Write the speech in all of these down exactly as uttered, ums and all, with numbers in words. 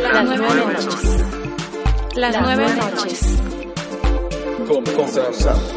Las nueve noches. Las nueve noches. Comenzamos.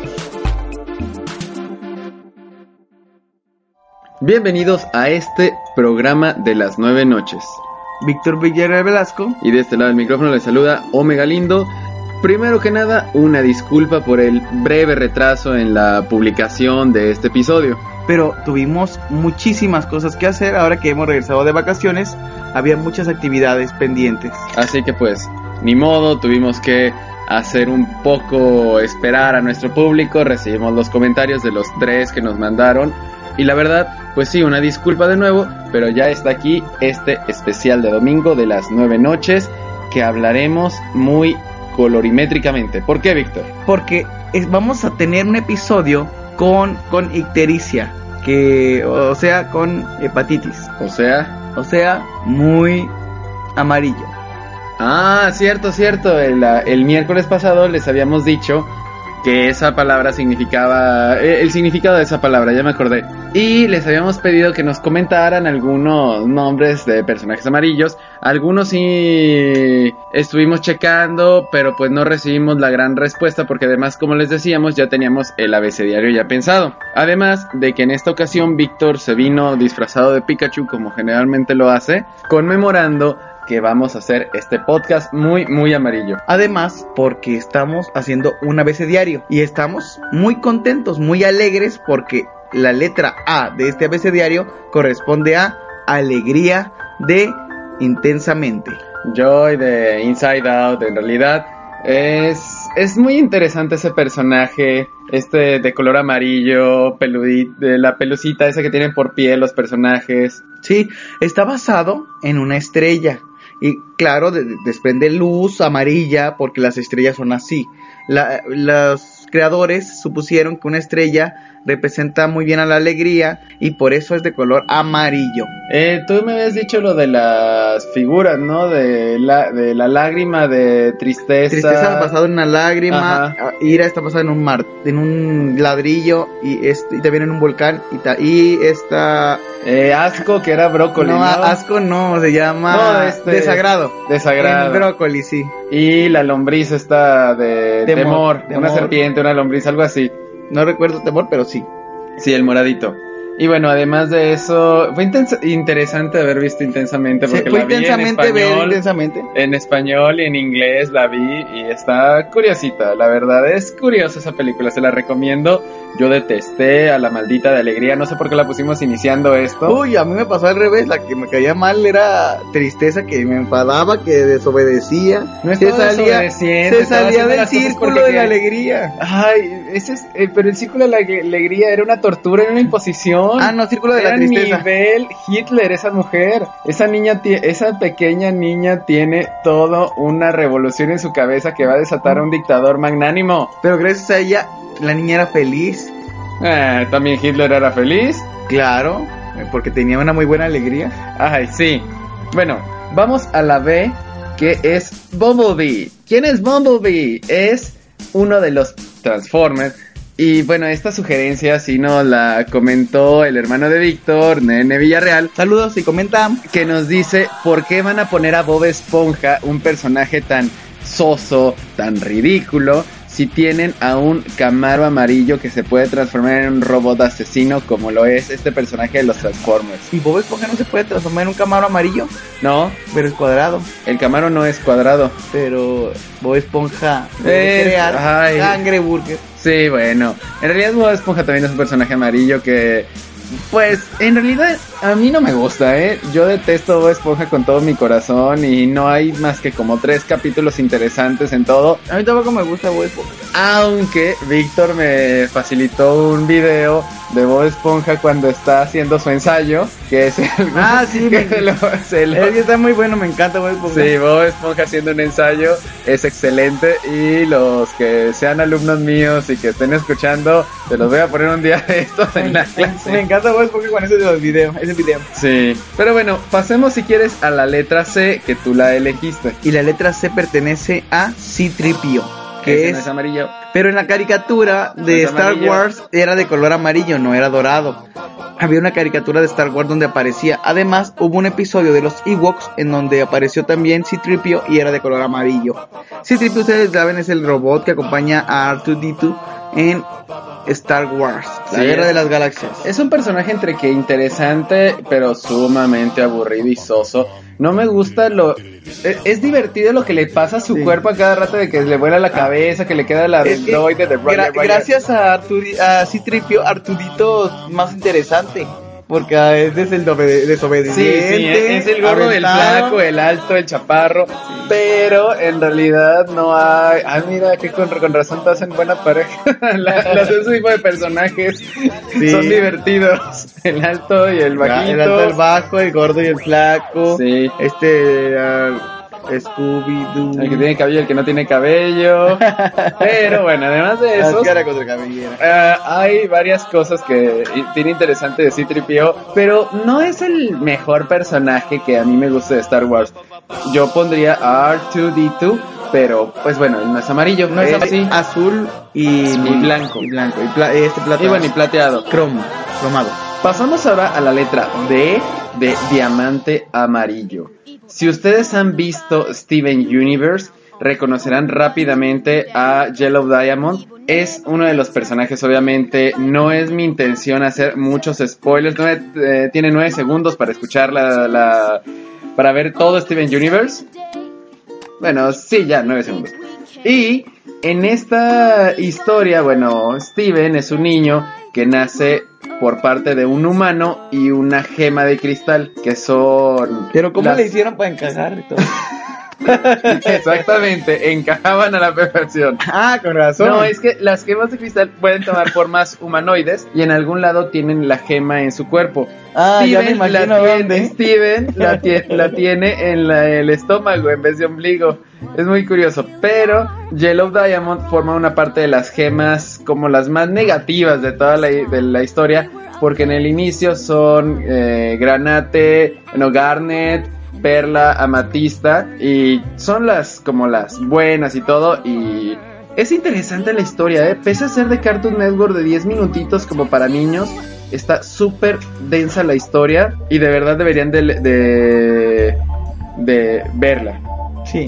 Bienvenidos a este programa de las nueve noches. Víctor Villarreal Velasco. Y de este lado del micrófono les saluda Omega Lindo. Primero que nada, una disculpa por el breve retraso en la publicación de este episodio. Pero tuvimos muchísimas cosas que hacer ahora que hemos regresado de vacaciones. Había muchas actividades pendientes. Así que pues, ni modo, tuvimos que hacer un poco esperar a nuestro público. Recibimos los comentarios de los tres que nos mandaron. Y la verdad, pues sí, una disculpa de nuevo, pero ya está aquí este especial de domingo de las nueve noches que hablaremos muy colorimétricamente. ¿Por qué, Víctor? Porque es, vamos a tener un episodio con, con ictericia, que, o sea, con hepatitis. O sea... O sea, muy amarillo. Ah, cierto, cierto. El, el miércoles pasado les habíamos dicho que esa palabra significaba... El significado de esa palabra, ya me acordé. Y les habíamos pedido que nos comentaran algunos nombres de personajes amarillos. Algunos sí estuvimos checando, pero pues no recibimos la gran respuesta porque además, como les decíamos, ya teníamos el abecedario ya pensado. Además de que en esta ocasión Víctor se vino disfrazado de Pikachu como generalmente lo hace, conmemorando que vamos a hacer este podcast muy, muy amarillo. Además, porque estamos haciendo un abecedario y estamos muy contentos, muy alegres porque la letra A de este abecedario corresponde a alegría de intensamente. Joy de Inside Out, en realidad es, es muy interesante ese personaje, este de color amarillo, peludito, de la pelucita esa que tienen por piel los personajes. Sí, está basado en una estrella. Y claro, de, de, desprende luz amarilla porque las estrellas son así. La, los creadores supusieron que una estrella representa muy bien a la alegría y por eso es de color amarillo. Eh, tú me habías dicho lo de las figuras, ¿no? De la, de la lágrima de tristeza. Tristeza basada en una lágrima. Ajá. Ira está basada en un mar, en un ladrillo y, este, y también en un volcán. Y, ta, y esta... Eh, asco, que era brócoli, ¿no? No, asco no, se llama... No, este... Desagrado. Desagrado. En brócoli, sí. Y la lombriz está de temor, temor, temor. Una serpiente, una lombriz, algo así. No recuerdo temor, pero sí. Sí, el moradito. Y bueno, además de eso, fue intensa- interesante haber visto Intensamente, porque sí, fue la vi intensamente en español, ver intensamente. En español y en inglés la vi y está curiosita, la verdad es curiosa esa película, se la recomiendo. Yo detesté a la maldita de Alegría, no sé por qué la pusimos iniciando esto. Uy, a mí me pasó al revés, la que me caía mal era Tristeza, que me enfadaba, que desobedecía. No estaba se salía, se salía del círculo de la alegría. Ay, ese es, eh, pero el círculo de la alegría era una tortura, era una imposición. Ah, no, círculo de era la tristeza. Nivel Hitler, esa mujer, esa niña, t- esa pequeña niña tiene todo una revolución en su cabeza que va a desatar a un dictador magnánimo. Pero gracias a ella, la niña era feliz. Eh, también Hitler era feliz. Claro, porque tenía una muy buena alegría. Ay, sí. Bueno, vamos a la B, que es Bumblebee. ¿Quién es Bumblebee? Es uno de los Transformers. Y bueno, esta sugerencia sí nos la comentó el hermano de Víctor, Nene Villarreal. Saludos y comentan. Que nos dice, ¿por qué van a poner a Bob Esponja, un personaje tan soso, tan ridículo, si tienen a un Camaro amarillo que se puede transformar en un robot asesino como lo es este personaje de los Transformers? ¿Y Bob Esponja no se puede transformar en un Camaro amarillo? No. Pero es cuadrado. El Camaro no es cuadrado. Pero Bob Esponja debe es, crear ay, Cangreburger. Sí, bueno. En realidad Bob Esponja también es un personaje amarillo que... Pues, en realidad, a mí no me gusta, ¿eh? Yo detesto Bob Esponja con todo mi corazón y no hay más que como tres capítulos interesantes en todo. A mí tampoco me gusta Bob Esponja. Aunque Víctor me facilitó un video de Bob Esponja cuando está haciendo su ensayo, que es el... Ah, sí, que me... lo, se lo... Él está muy bueno, me encanta Bob Esponja. Sí, Bob Esponja haciendo un ensayo es excelente y los que sean alumnos míos y que estén escuchando, te los voy a poner un día de estos en la clase. Me encanta Bob Esponja con ese video, ese video. Sí, pero bueno, pasemos si quieres a la letra C, que tú la elegiste. Y la letra C pertenece a C tres P O, que es... No es amarillo. Pero en la caricatura de Star Wars era de color amarillo, no era dorado. había una caricatura de Star Wars donde aparecía. Además, hubo un episodio de los Ewoks en donde apareció también C tres P O y era de color amarillo. C tres P O, ustedes saben, es el robot que acompaña a R dos D dos en Star Wars, la Sí, guerra es- de las galaxias. Es un personaje entre que interesante, pero sumamente aburrido y soso. No me gusta lo... Es, es divertido lo que le pasa a su Sí. cuerpo a cada rato, de que le vuela la cabeza, que le queda la Es que droide de gra- Roger Roger. gracias a, Arturi- a C tres P O, Arturito es más interesante. Porque a veces es el dobe- Sí, desobediente. sí, es el gordo, el aventado. flaco, el alto, el chaparro, pero en realidad no hay... Ah, mira, que con, con razón te hacen buena pareja. La- los ese tipo de personajes Sí. son divertidos. El alto y el bajito. El alto, el bajo, el gordo y el flaco. Sí. Este, uh, Scooby-Doo. El que tiene cabello y el que no tiene cabello. Pero bueno, además de eso, Máscara contra cabellera. eh, hay varias cosas que i- tiene interesante de C tres P O, pero no es el mejor personaje que a mí me gusta de Star Wars. Yo pondría a R dos D dos, pero pues bueno, él no es amarillo, No es él amarillo, sí. azul y, Y blanco. Y blanco. Y pla- este plata. Y bueno, y plateado. cromo, cromado. Pasamos ahora a la letra D de diamante amarillo. Si ustedes han visto Steven Universe, reconocerán rápidamente a Yellow Diamond. Es uno de los personajes, obviamente. No es mi intención hacer muchos spoilers. Nueve- eh, tiene nueve segundos para escuchar la, la- para ver todo Steven Universe. Bueno, sí, ya, nueve segundos. Y en esta historia, bueno, Steven es un niño que nace por parte de un humano y una gema de cristal, que son... Pero ¿cómo las- le hicieron para encajar y todo? Exactamente, encajaban a la perfección. Ah, con razón. No, es que las gemas de cristal pueden tomar formas humanoides y en algún lado tienen la gema en su cuerpo. Ah, ya me Steven, imagino la tiene, dónde. Steven la, tie- la tiene en la- el estómago en vez de ombligo. Es muy curioso. Pero Yellow Diamond forma una parte de las gemas como las más negativas de toda la, de la historia. Porque en el inicio son eh, granate, no, garnet, perla, amatista. Y son las como las buenas y todo. Y es interesante la historia, ¿eh? Pese a ser de Cartoon Network de diez minutitos como para niños, está súper densa la historia y de verdad deberían de, de, de verla. Sí,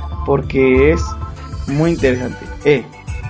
porque es muy interesante. E.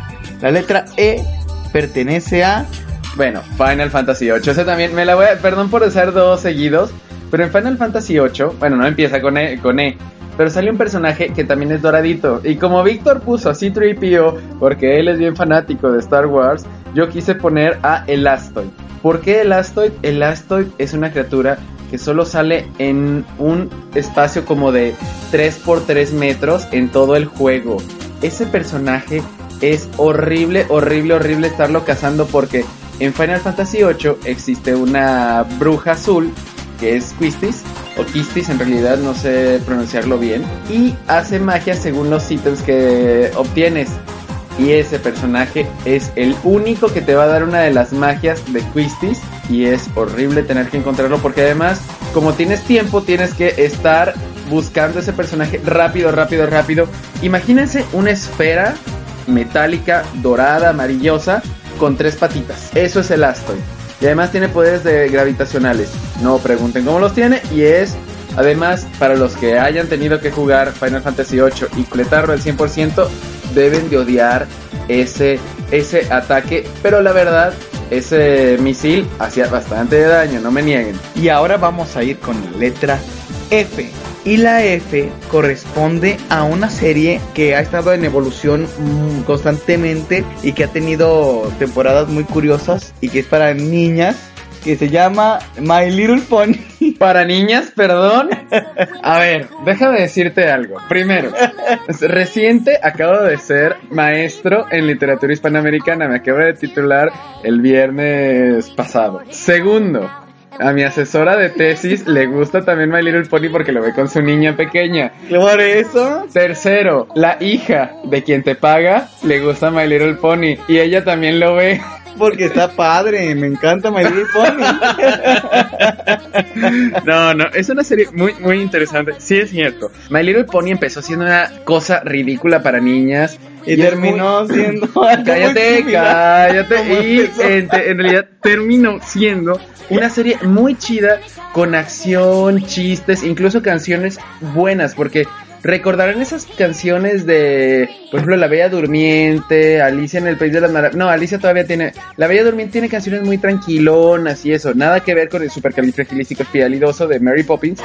La letra E pertenece a... Bueno, Final Fantasy ocho, ese también me la voy a... Perdón por hacer dos seguidos, pero en Final Fantasy ocho, bueno, no empieza con E, con E, pero sale un personaje que también es doradito. Y como Víctor puso a C tres P O, porque él es bien fanático de Star Wars, yo quise poner a Elastoid. ¿Por qué Elastoid? Elastoid es una criatura que solo sale en un espacio como de tres por tres metros en todo el juego. Ese personaje es horrible, horrible, horrible estarlo cazando porque en Final Fantasy ocho existe una bruja azul que es Quistis, o Quistis en realidad, no sé pronunciarlo bien, y hace magia según los ítems que obtienes. Y ese personaje es el único que te va a dar una de las magias de Quistis. Y es horrible tener que encontrarlo porque además, como tienes tiempo, tienes que estar buscando ese personaje rápido, rápido, rápido. Imagínense una esfera metálica, dorada, amarillosa, con tres patitas. Eso es el Elastoid. Y además tiene poderes de gravitacionales. No pregunten cómo los tiene. Y es... Además, para los que hayan tenido que jugar Final Fantasy ocho y completarlo al cien por ciento, deben de odiar ese, ese ataque. Pero la verdad, ese misil hacía bastante daño, no me nieguen. Y ahora vamos a ir con la letra F. Y la F corresponde a una serie que ha estado en evolución mm, constantemente y que ha tenido temporadas muy curiosas y que es para niñas, que se llama My Little Pony. Para niñas, perdón. A ver, déjame decirte algo. Primero, reciente acabo de ser maestro en literatura hispanoamericana. Me acabo de titular el viernes pasado. Segundo, a mi asesora de tesis le gusta también My Little Pony porque lo ve con su niña pequeña. Por eso. Tercero, la hija de quien te paga le gusta My Little Pony y ella también lo ve. Porque está padre, me encanta My Little Pony. No, no, es una serie muy, muy interesante. Sí, es cierto. My Little Pony empezó siendo una cosa ridícula para niñas. Y, y terminó muy... siendo... Cállate, cállate. Y en, en realidad terminó siendo una serie muy chida, con acción, chistes, incluso canciones buenas, porque... recordarán esas canciones de, por ejemplo, La Bella Durmiente, Alicia en el País de las Maravillas. No, Alicia todavía tiene, La Bella Durmiente tiene canciones muy tranquilonas y eso, nada que ver con el supercalifragilísticoespialidoso de Mary Poppins.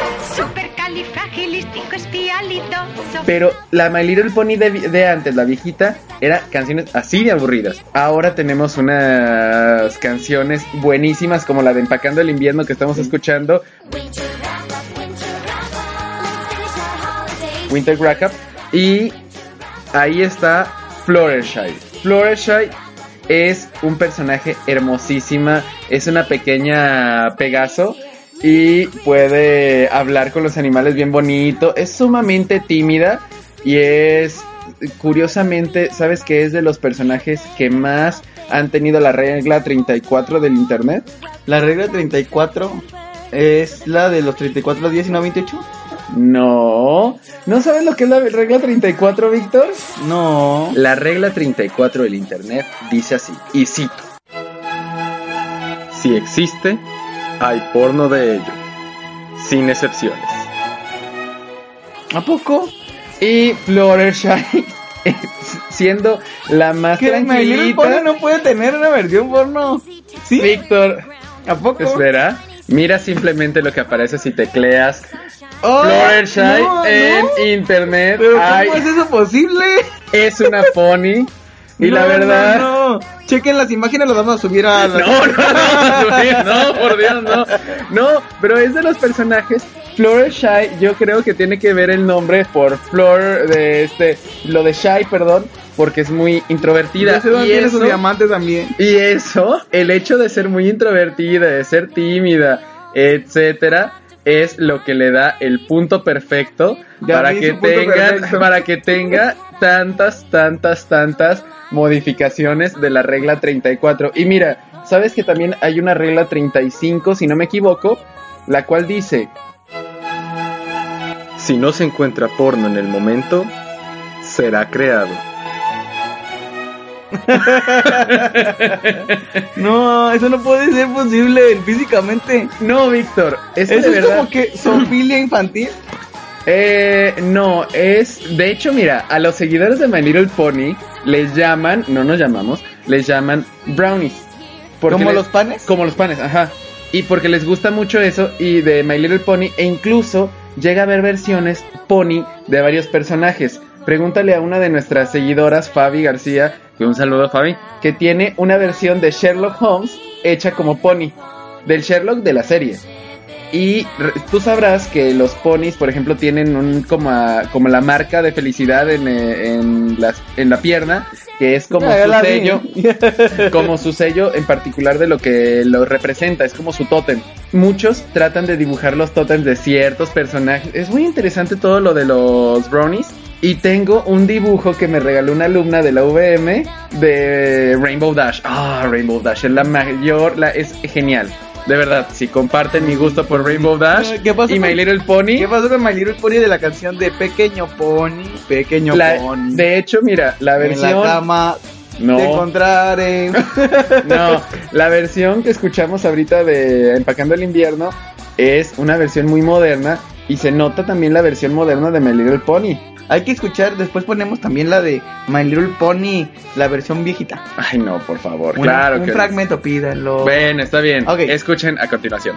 Supercalifragilísticoespialidoso. Pero la My Little Pony de, de antes, la viejita, era canciones así de aburridas. Ahora tenemos unas canciones buenísimas como la de Empacando el Invierno que estamos escuchando. Winter Wrap-Up. Y ahí está Fluttershy. Fluttershy es un personaje hermosísima. Es una pequeña Pegaso y puede hablar con los animales bien bonito. Es sumamente tímida y es, curiosamente, ¿sabes qué? Es de los personajes que más han tenido la regla treinta y cuatro del internet. La regla treinta y cuatro es la de los treinta y cuatro días y no veintiocho. No, ¿no sabes lo que es la regla treinta y cuatro, Víctor? No. La regla treinta y cuatro del internet dice así, y cito: si existe, hay porno de ello, sin excepciones. ¿A poco? Y Fluttershy, siendo la más ¿Qué, tranquilita... My Little Pony no puede tener una versión porno? ¿Sí? Víctor, ¿a poco? Espera, mira simplemente lo que aparece si tecleas... Oh, Fluttershy no, en no. internet. ¿Pero cómo Ay, es eso posible? Es una pony. Y no, la verdad... No, no. Chequen las imágenes, las vamos a subir a... La... No, no, no, vamos a subir, no, por Dios, no. No, pero es de los personajes. Fluttershy, yo creo que tiene que ver el nombre por Flor de este... Lo de Shy, perdón, porque es muy introvertida. Y tiene sus diamantes también. Y eso, el hecho de ser muy introvertida, de ser tímida, etcétera... es lo que le da el punto perfecto ya para que punto tenga perfecto. para que tenga tantas tantas tantas modificaciones de la regla treinta y cuatro. Y mira, sabes que también hay una regla treinta y cinco, si no me equivoco, la cual dice: si no se encuentra porno en el momento, será creado. No, eso no puede ser posible físicamente. No, Víctor, es ¿Eso de es verdad como que zoofilia infantil? Eh, no, es... De hecho, mira, a los seguidores de My Little Pony les llaman... No nos llamamos, les llaman brownies. ¿Como les, los panes? Como los panes, ajá. Y porque les gusta mucho eso y de My Little Pony. E incluso llega a haber versiones pony de varios personajes. Pregúntale a una de nuestras seguidoras, Fabi García, que un saludo a Fabi, que tiene una versión de Sherlock Holmes hecha como pony, del Sherlock de la serie. Y re- tú sabrás que los ponis, por ejemplo, tienen un como, a, como la marca de felicidad en, eh, en, las, en la pierna, que es como Ya, su la sello, vi. como su sello en particular de lo que lo representa, es como su tótem. Muchos tratan de dibujar los tótems de ciertos personajes. Es muy interesante todo lo de los brownies. Y tengo un dibujo que me regaló una alumna de la U V M de Rainbow Dash. Ah, Rainbow Dash es la mayor, la, es genial. De verdad, si comparten mi gusto por Rainbow Dash ¿Qué pasó y con, My Little Pony. ¿Qué pasó con My Little Pony de la canción de Pequeño Pony? Pequeño La, Pony. de hecho, mira, la versión... En la cama no, te encontraré. no, la versión que escuchamos ahorita de Empacando el Invierno es una versión muy moderna y se nota también la versión moderna de My Little Pony. Hay que escuchar, después ponemos también la de My Little Pony, la versión viejita. Ay, no, por favor, Un, claro un que fragmento, pídanlo. Bueno, está bien. Ok. Escuchen a continuación.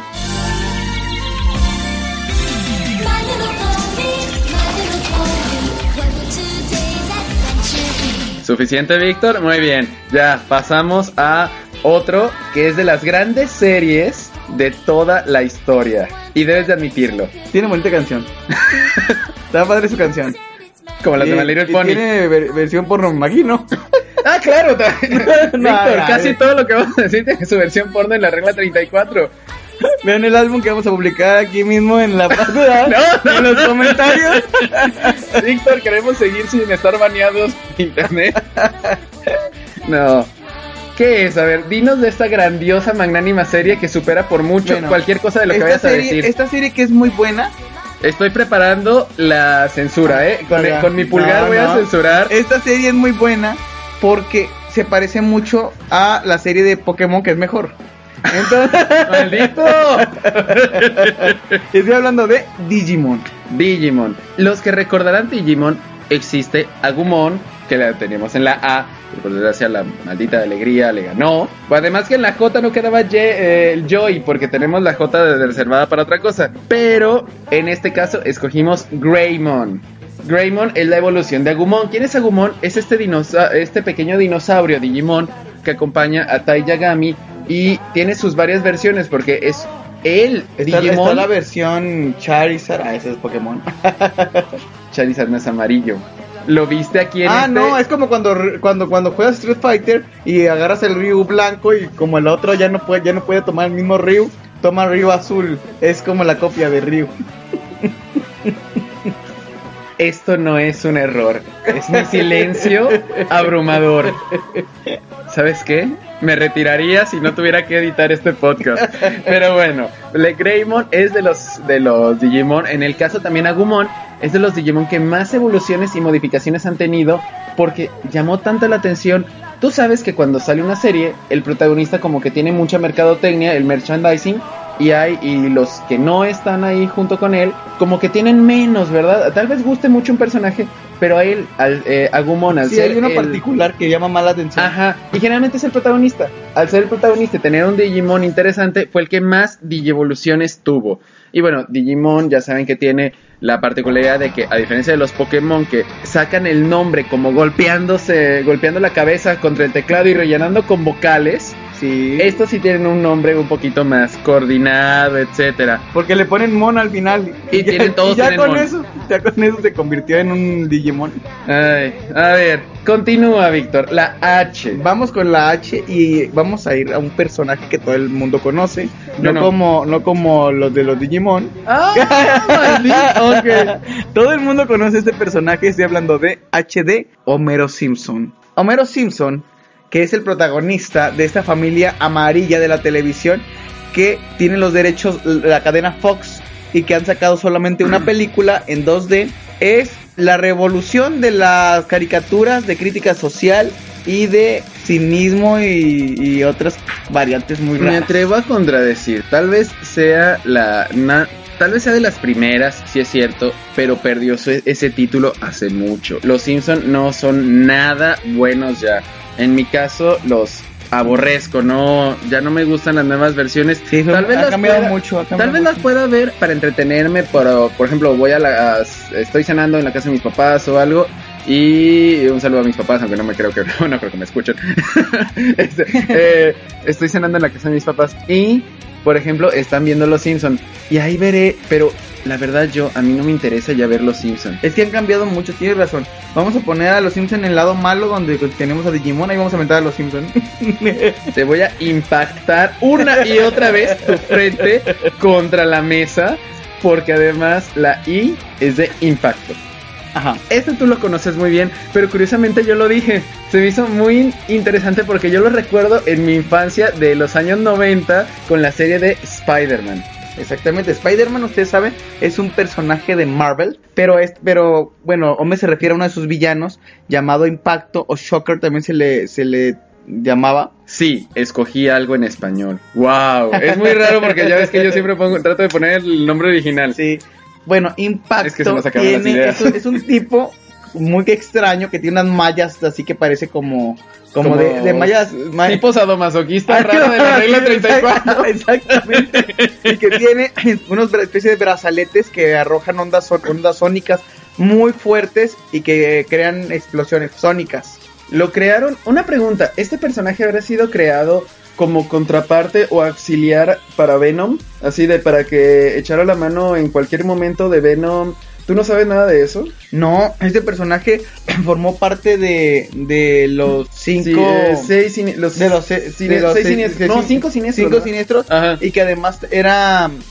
¿Suficiente, Víctor? Muy bien. Ya, pasamos a otro que es de las grandes series de toda la historia. Y debes de admitirlo. Tiene bonita canción. Está padre su canción. Como las de Y- My Little y Pony. Tiene ver- versión porno, me imagino. Ah, claro. ta- Víctor, no, casi no. todo lo que vamos a decir tiene su versión porno en la regla treinta y cuatro. Vean el álbum que vamos a publicar aquí mismo en la página. No, no, en los no. comentarios. Víctor, queremos seguir sin estar baneados de internet. No. ¿Qué es? A ver, dinos de esta grandiosa, magnánima serie que supera por mucho Bueno, cualquier cosa de lo que esta vayas serie, a decir. Esta serie que es muy buena. Estoy preparando la censura, ¿eh? Con, Oiga, con mi pulgar no, voy no. a censurar. Esta serie es muy buena porque se parece mucho a la serie de Pokémon, que es mejor. Entonces, ¡Maldito! estoy hablando de Digimon. Digimon. Los que recordarán Digimon, existe Agumon, que la teníamos en la A, pero por desgracia la maldita alegría le ganó. Además que en la J no quedaba Ye- eh, el Joy, porque tenemos la J reservada para otra cosa. Pero en este caso escogimos Greymon. Greymon es la evolución de Agumon. ¿Quién es Agumon? Es este, dinosa- este pequeño dinosaurio Digimon que acompaña a Tai Yagami y tiene sus varias versiones porque es el Está, Digimon. está la versión Charizard. Ah, ese es Pokémon. Charizard no es amarillo. ¿Lo viste aquí en Ah, este? no, es como cuando, cuando cuando juegas Street Fighter y agarras el Ryu blanco y como el otro ya no puede ya no puede tomar el mismo Ryu, toma Ryu azul. Es como la copia de Ryu. Esto no es un error, es mi silencio abrumador. ¿Sabes qué? Me retiraría si no tuviera que editar este podcast. Pero bueno, Le Greymon es de los de los Digimon. En el caso también Agumon es de los Digimon que más evoluciones y modificaciones han tenido porque llamó tanta la atención. Tú sabes que cuando sale una serie, el protagonista como que tiene mucha mercadotecnia, el merchandising, y hay y los que no están ahí junto con él como que tienen menos, ¿verdad? Tal vez guste mucho un personaje, pero a él, al eh, Agumon, al Sí, ser hay uno el... particular que llama más la atención. Ajá, y generalmente es el protagonista. Al ser el protagonista y tener un Digimon interesante, fue el que más Digievoluciones tuvo. Y bueno, Digimon ya saben que tiene la particularidad de que, a diferencia de los Pokémon que sacan el nombre como golpeándose, golpeando la cabeza contra el teclado y rellenando con vocales, Sí. estos sí tienen un nombre un poquito más coordinado, etcétera. Porque le ponen mon al final. Y ya, tienen- todos y ya tienen con mon. eso, ya con eso se convirtió en un Digimon. Ay, a ver, continúa, Víctor. La H. Vamos con la H y vamos a ir a un personaje que todo el mundo conoce, Yo no, no. como no como los de los Digimon. Ah, Ok. Todo el mundo conoce este personaje, estoy hablando de H D Homero Simpson. Homero Simpson, que es el protagonista de esta familia amarilla de la televisión, que tiene los derechos de la cadena Fox y que han sacado solamente una película en dos D, es la revolución de las caricaturas de crítica social y de cinismo y, y otras variantes muy Me raras. atrevo a contradecir. Tal vez sea la... na- tal vez sea de las primeras, si es cierto, pero perdió su- ese título hace mucho. Los Simpson no son nada buenos ya. En mi caso, los aborrezco, no, ya no me gustan las nuevas versiones. Sí, tal vez ha las cambiado pueda- mucho, ha cambiado Tal vez mucho. las pueda ver para entretenerme, por, por ejemplo, voy a las, estoy cenando en la casa de mis papás o algo. Y un saludo a mis papás, aunque no me creo que no creo que me escuchen. Este, eh, estoy cenando en la casa de mis papás y, por ejemplo, están viendo Los Simpson y ahí veré, pero la verdad yo a mí no me interesa ya ver Los Simpson. Es que han cambiado mucho, tienes razón. Vamos a poner a los Simpsons en el lado malo donde tenemos a Digimon, ahí vamos a meter a los Simpsons. Te voy a impactar una y otra vez tu frente contra la mesa, porque además la I es de impacto. Ajá. Este tú lo conoces muy bien, pero curiosamente yo lo dije. Se me hizo muy interesante porque yo lo recuerdo en mi infancia de los años noventa con la serie de Spider-Man. Exactamente, Spider-Man, ustedes saben, es un personaje de Marvel, pero es, pero bueno, Hombre se refiere a uno de sus villanos llamado Impacto o Shocker, también se le, se le llamaba. Sí, escogí algo en español. Wow, es muy raro porque ya ves que yo siempre pongo, trato de poner el nombre original. Sí. Bueno, Impacto Es que se nos acaban las tiene, ideas. es, un- es un tipo muy extraño que tiene unas mallas así que parece como, como, Como de, de mallas, ma- Tipo sadomasoquista Ah, raro de la regla treinta y cuatro. Exactamente. Y que tiene unos bra- especie de brazaletes que arrojan ondas, son- ondas sónicas muy fuertes y que crean explosiones sónicas. Lo crearon, una pregunta, ¿este personaje habrá sido creado como contraparte o auxiliar para Venom? Así de para que echara la mano en cualquier momento de Venom. ¿Tú no sabes nada de eso? No, este personaje formó parte de, de los cinco... Sí, eh, seis sini- los, de los, se- cine- de los seis seis- siniestros. seis- No, cinco siniestros. cinco ¿no? siniestros. Ajá. Y que además era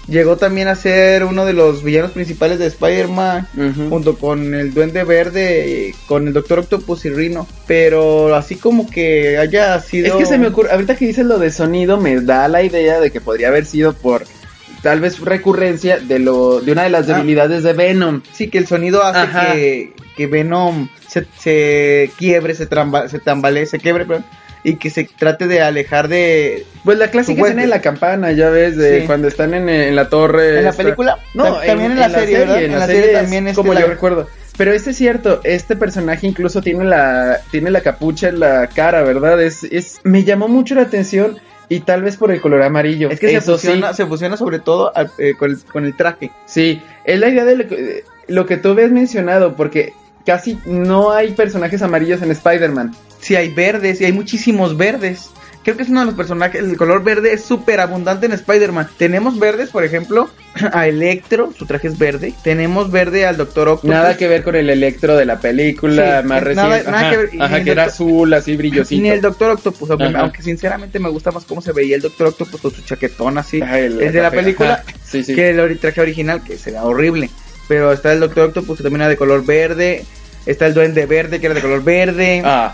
Llegó también a ser uno de los villanos principales de Spider-Man, Ujú. junto con el Duende Verde, con el Doctor Octopus y Rhino. Pero así como que haya sido... Es que se me ocurre, ahorita que dices lo de sonido, me da la idea de que podría haber sido por tal vez recurrencia de lo de una de las Ah. debilidades de Venom. Sí, que el sonido hace Ajá. que, que Venom se, se quiebre, se, tramba, se tambalee, se quiebre, perdón, y que se trate de alejar de... Pues la clásica Su escena de huésped. la campana, ya ves, de Sí. cuando están en, en la torre. ¿En la esta- película? No, Ta- también en la serie, ¿verdad? En la, En la serie, serie es también es como que yo la- recuerdo. Pero este es cierto, este personaje incluso tiene la tiene la capucha en la cara, ¿verdad? Es es me llamó mucho la atención y tal vez por el color amarillo. Es que se Eso fusiona, sí, se fusiona sobre todo al- eh, con, el, con el traje. sí, es la idea de lo que, lo que tú habías mencionado, porque casi no hay personajes amarillos en Spider-Man. Sí, hay verdes y hay muchísimos verdes. Creo que es uno de los personajes, el color verde es súper abundante en Spider-Man. Tenemos verdes, por ejemplo, a Electro, su traje es verde. Tenemos verde al Doctor Octopus. Nada que ver con el Electro de la película Sí, más nada- reciente. nada Ajá, que ver, y ajá, ni que el era doctor- azul, así brillosito. Ni el Doctor Octopus, aunque, Ajá. aunque sinceramente me gusta más cómo se veía el Doctor Octopus con su chaquetón así. Ajá, el- el de la café, película, ajá, sí, sí. que el ori- traje original, que será horrible. Pero está el Doctor Octopus, que también era de color verde. Está el Duende Verde, que era de color verde. Ah,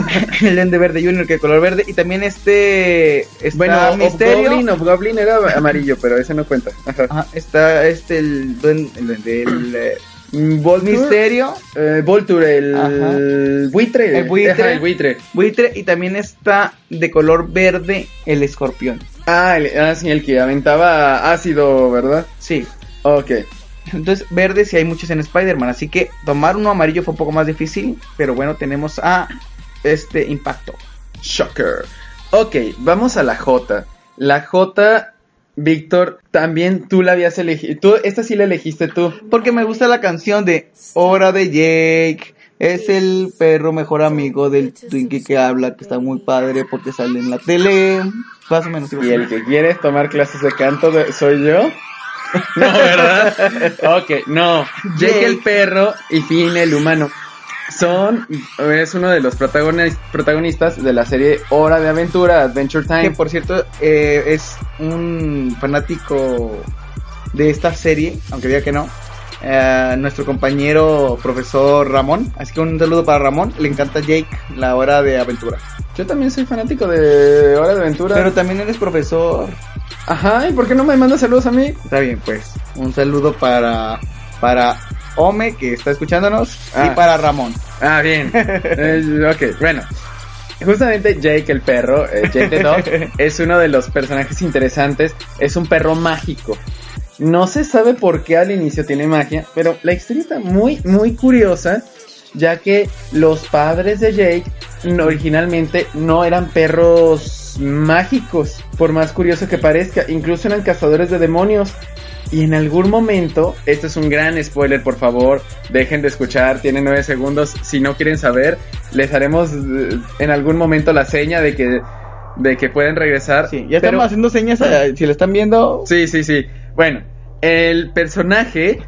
El Duende Verde Junior, que es de color verde. Y también este... Está bueno, Misterio. Goblin, Goblin era amarillo, pero ese no cuenta. Ajá. Ajá, está este, el Duende... El, duende, el, eh, Mm, Volture, Misterio. eh, Volture, el Ajá. buitre. El buitre. Ajá, el buitre. Buitre. Y también está de color verde el Escorpión. Ah, el, ah, sí, el que aventaba ácido, ¿verdad? Sí. Ok. Entonces, verde sí hay muchos en Spider-Man, así que tomar uno amarillo fue un poco más difícil, pero bueno, tenemos a este Impacto. Shocker. Ok, vamos a la J. La J, Víctor, también tú la habías elegido. Tú, esta sí la elegiste tú. Porque me gusta la canción de Hora de Jake, es el perro mejor amigo del Twinkie que habla, que está muy padre porque sale en la tele, más o menos. Y el que quiere tomar clases de canto de- soy yo. No, ¿verdad? Ok, no. Jake Jake. el perro y Finn el humano. Son, es uno de los protagonis- protagonistas de la serie Hora de Aventura, Adventure Que Time. por cierto eh, es un fanático de esta serie, aunque diga que no. Eh, nuestro compañero profesor Ramón, así que un saludo para Ramón, le encanta Jake, la Hora de Aventura. Yo también soy fanático de Hora de Aventura. Pero también eres profesor. Ajá, ¿y por qué no me mandas saludos a mí? Está bien, pues. Un saludo para para Ome, que está escuchándonos, Ah. y para Ramón. Ah, bien. Eh, ok, bueno. Justamente Jake el perro, eh, Jake the Dog, es uno de los personajes interesantes. Es un perro mágico. No se sabe por qué al inicio tiene magia, pero la historia está muy, muy curiosa, ya que los padres de Jake no- originalmente no eran perros mágicos, por más curioso que parezca, incluso eran cazadores de demonios. Y en algún momento, este es un gran spoiler, por favor, dejen de escuchar, tienen nueve segundos, si no quieren saber, les haremos eh, en algún momento la seña de que, de que pueden regresar. Sí, ya pero- estamos haciendo señas, eh, si lo están viendo. Sí, sí, sí. Bueno, el personaje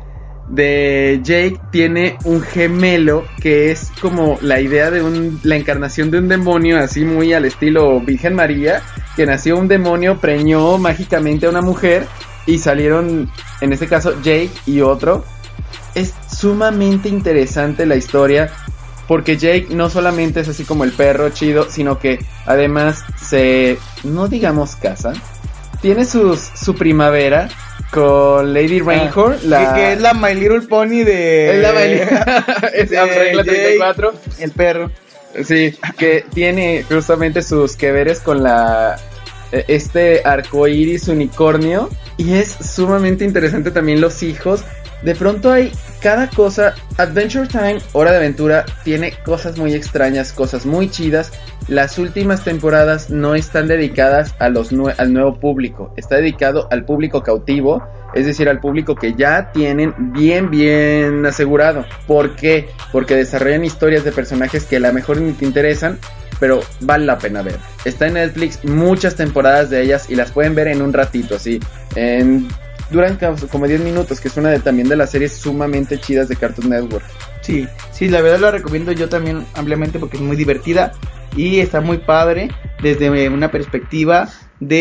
de Jake tiene un gemelo que es como la idea de un, la encarnación de un demonio, así muy al estilo Virgen María, que nació un demonio, preñó mágicamente a una mujer y salieron, en este caso, Jake y otro. Es sumamente interesante la historia, porque Jake no solamente es así como el perro chido, sino que además se, no digamos casa, tiene sus, su primavera con Lady Rainhorn, Ah, la... que, que es la My Little Pony de... es la bailita, es de regla Jake, treinta y cuatro. El perro. Sí, que tiene justamente sus que veres con la eh, este arcoíris unicornio, y es sumamente interesante también los hijos. De pronto hay cada cosa. Adventure Time, Hora de Aventura, tiene cosas muy extrañas, cosas muy chidas. Las últimas temporadas no están dedicadas a los nue- al nuevo público, está dedicado al público cautivo, es decir, al público que ya tienen bien, bien asegurado. ¿Por qué? Porque desarrollan historias de personajes que a lo mejor ni te interesan, pero vale la pena ver. Está en Netflix muchas temporadas de ellas y las pueden ver en un ratito, así. En, duran como diez minutos, que es una de, también de las series sumamente chidas de Cartoon Network. Sí, sí, la verdad la recomiendo yo también ampliamente porque es muy divertida y está muy padre desde una perspectiva de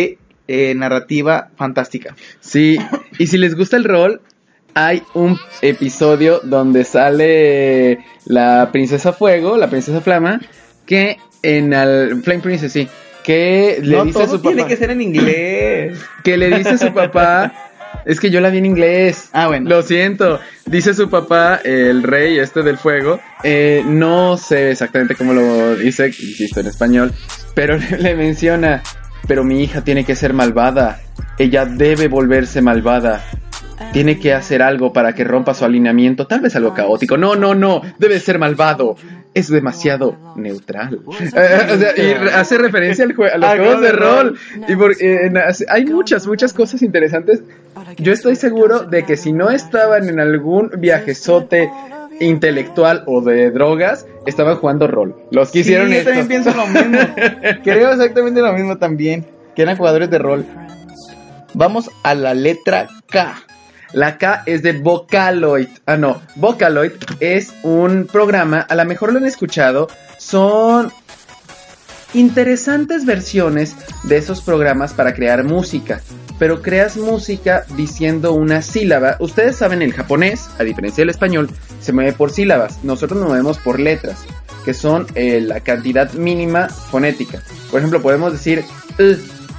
eh, narrativa fantástica. Sí, y si les gusta el rol, hay un episodio donde sale la princesa Fuego, la princesa Flama, que en el Flame Princess, sí, que le No, dice a todo su papá, tiene que ser en inglés. que le dice a su papá, es que yo la vi en inglés. Ah, bueno. Lo siento. Dice su papá, el rey este del fuego, eh, no sé exactamente cómo lo dice, insisto en español, pero le, le menciona, pero mi hija tiene que ser malvada, ella debe volverse malvada. Tiene que hacer algo para que rompa su alineamiento, tal vez algo caótico. No, no, no, debe ser malvado. Es demasiado neutral. Eh, o sea, y hace referencia al jue- a los Al juegos juego de de rol. rol. Y por- eh, en- hay muchas, muchas cosas interesantes. Yo estoy seguro de que si no estaban en algún viajezote intelectual o de drogas, estaban jugando rol. Los que hicieron Sí, yo esto. también pienso lo mismo. Creo exactamente lo mismo también. Que eran jugadores de rol. Vamos a la letra K. La K es de Vocaloid. Ah, no. Vocaloid es un programa, a lo mejor lo han escuchado. Son interesantes versiones de esos programas para crear música. Pero creas música diciendo una sílaba. Ustedes saben, el japonés, a diferencia del español, se mueve por sílabas. Nosotros nos movemos por letras, que son eh, la cantidad mínima fonética. Por ejemplo, podemos decir L,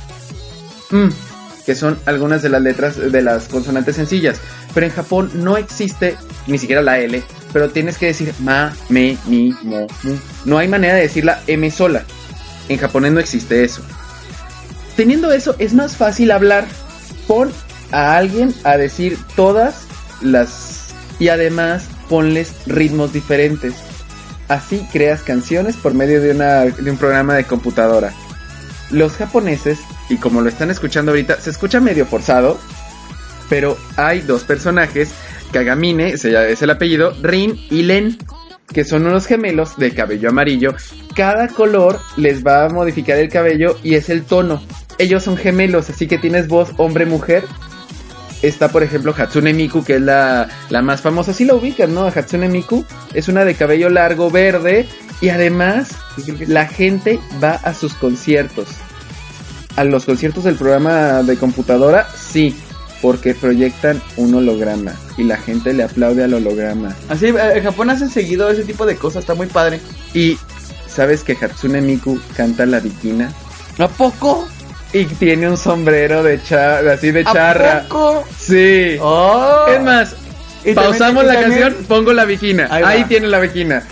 M, que son algunas de las letras de las consonantes sencillas. Pero en Japón no existe ni siquiera la L, pero tienes que decir ma, me, mi, mo, mu. No hay manera de decir la M sola. En japonés no existe eso. Teniendo eso, es más fácil hablar. Pon a alguien a decir todas las... Y además, ponles ritmos diferentes. Así creas canciones por medio de, una, de un programa de computadora. Los japoneses, y como lo están escuchando ahorita, se escucha medio forzado, pero hay dos personajes, Kagamine, ese es el apellido, Rin y Len, que son unos gemelos de cabello amarillo. Cada color les va a modificar el cabello y es el tono. Ellos son gemelos, así que tienes voz hombre-mujer. Está, por ejemplo, Hatsune Miku, que es la, la más famosa. Sí la ubican, ¿no? Hatsune Miku es una de cabello largo, verde. Y además, la gente va a sus conciertos. A los conciertos del programa de computadora, sí. Porque proyectan un holograma. Y la gente le aplaude al holograma. Así, en Japón hacen seguido ese tipo de cosas, está muy padre. Y, ¿sabes que Hatsune Miku canta la Bikina? ¿A poco? Y tiene un sombrero de cha- así de ¿A charra. poco? Sí. Oh. Es más, Y pausamos también- la y también- canción, pongo la Bikina. Ahí Ahí, va. tiene la Bikina.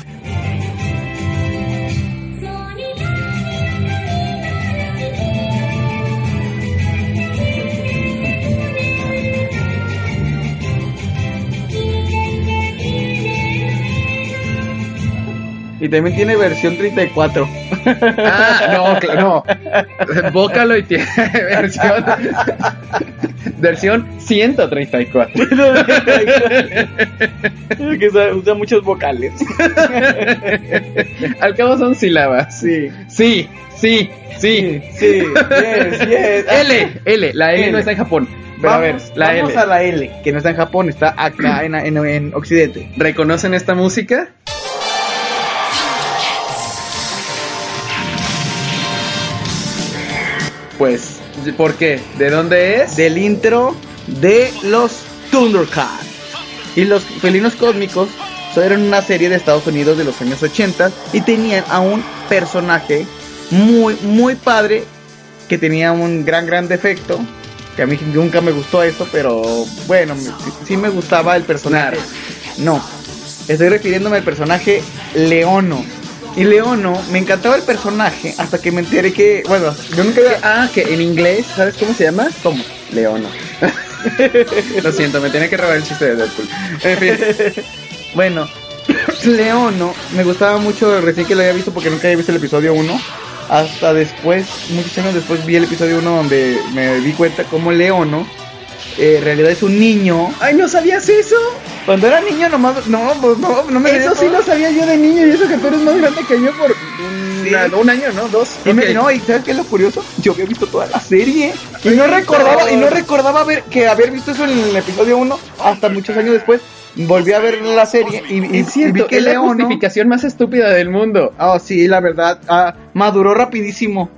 Y también tiene versión treinta y cuatro. Ah, no, claro, no. Vocaloid tiene versión versión ciento treinta y cuatro. Que usa, usa muchos vocales. Al cabo son sílabas. Sí. Sí, sí, sí. Sí, yes, yes. L, L, la L, L. no está en Japón. Pero Vamos, a ver, la vamos L. a la L, que no está en Japón, está acá en, en, en Occidente. ¿Reconocen esta música? Pues, ¿por qué? ¿De dónde es? Del intro de los Thundercats. Y los felinos cósmicos eran una serie de Estados Unidos de los años ochenta y tenían a un personaje muy, muy padre que tenía un gran, gran defecto. Que a mí nunca me gustó eso, pero bueno, me- sí, sí me gustaba el personaje. No, estoy refiriéndome al personaje Leono. Y Leono, me encantaba el personaje hasta que me enteré que, bueno, yo nunca había... Ah, que en inglés, ¿sabes cómo se llama? ¿Cómo? Leono. Lo siento, me tiene que robar el chiste de Deadpool. En fin. Bueno, Leono me gustaba mucho recién que lo había visto porque nunca había visto el episodio uno. Hasta después, muchos años después vi el episodio uno donde me di cuenta cómo Leono eh, en realidad es un niño. Ay, ¿no sabías eso? Cuando era niño nomás, no, pues no, no me Eso sí lo sabía yo de niño y eso que tú eres más grande que yo por un, Sí. na- un año, ¿no? Dos. Y me- Ok. no, y ¿sabes qué es lo curioso? Yo había visto toda la serie y no Ay, recordaba, no. y no recordaba ver, que haber visto eso en el episodio uno hasta muchos años después. Volví a ver la serie y, y- Es y cierto, vi que es la Leono... justificación más estúpida del mundo. Ah, sí, la verdad, ah, maduró rapidísimo.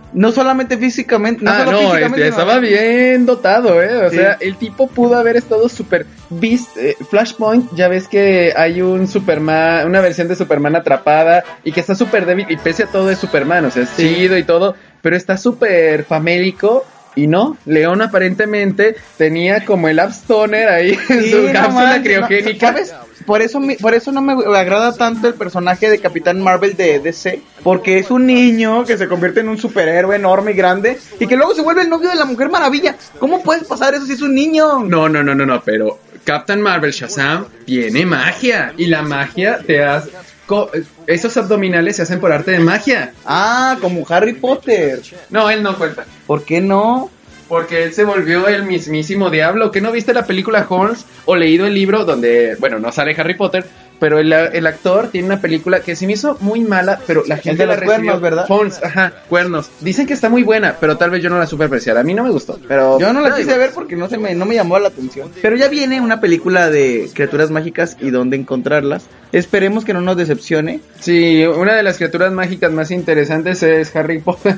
No solamente físicamente, no ah, solo no, físicamente, este, sino- estaba bien dotado, ¿eh? O Sí. sea, el tipo pudo haber estado súper... Beast, eh, Flashpoint, ya ves que hay un Superman, una versión de Superman atrapada y que está súper débil y pese a todo es Superman, o sea, es Sí. chido y todo, pero está súper famélico. Y no, León aparentemente tenía como el Abstoner ahí en Sí, su no cápsula manches, criogénica. no, ¿sabes? Por eso, mi- por eso no me agrada tanto el personaje de Capitán Marvel de D C, porque es un niño que se convierte en un superhéroe enorme y grande y que luego se vuelve el novio de la Mujer Maravilla. ¿Cómo puedes pasar eso si es un niño? No, no, no, no, no, pero Captain Marvel Shazam tiene magia y la magia te hace... co- Esos abdominales se hacen por arte de magia. Ah, como Harry Potter. No, él no cuenta. ¿Por qué no? Porque él se volvió el mismísimo diablo. ¿Que no viste la película Horns o leído el libro donde, bueno, no sale Harry Potter, pero el, el actor tiene una película que se me hizo muy mala, pero la gente de la los recibió. cuernos, ¿verdad? Horns, ajá, cuernos. Dicen que está muy buena, pero tal vez yo no la supe apreciar. A mí no me gustó, pero... Yo no la Ay, quise ver porque no se me, no me llamó la atención. Pero ya viene una película de criaturas mágicas y dónde encontrarlas. Esperemos que no nos decepcione. Sí, una de las criaturas mágicas más interesantes es Harry Potter.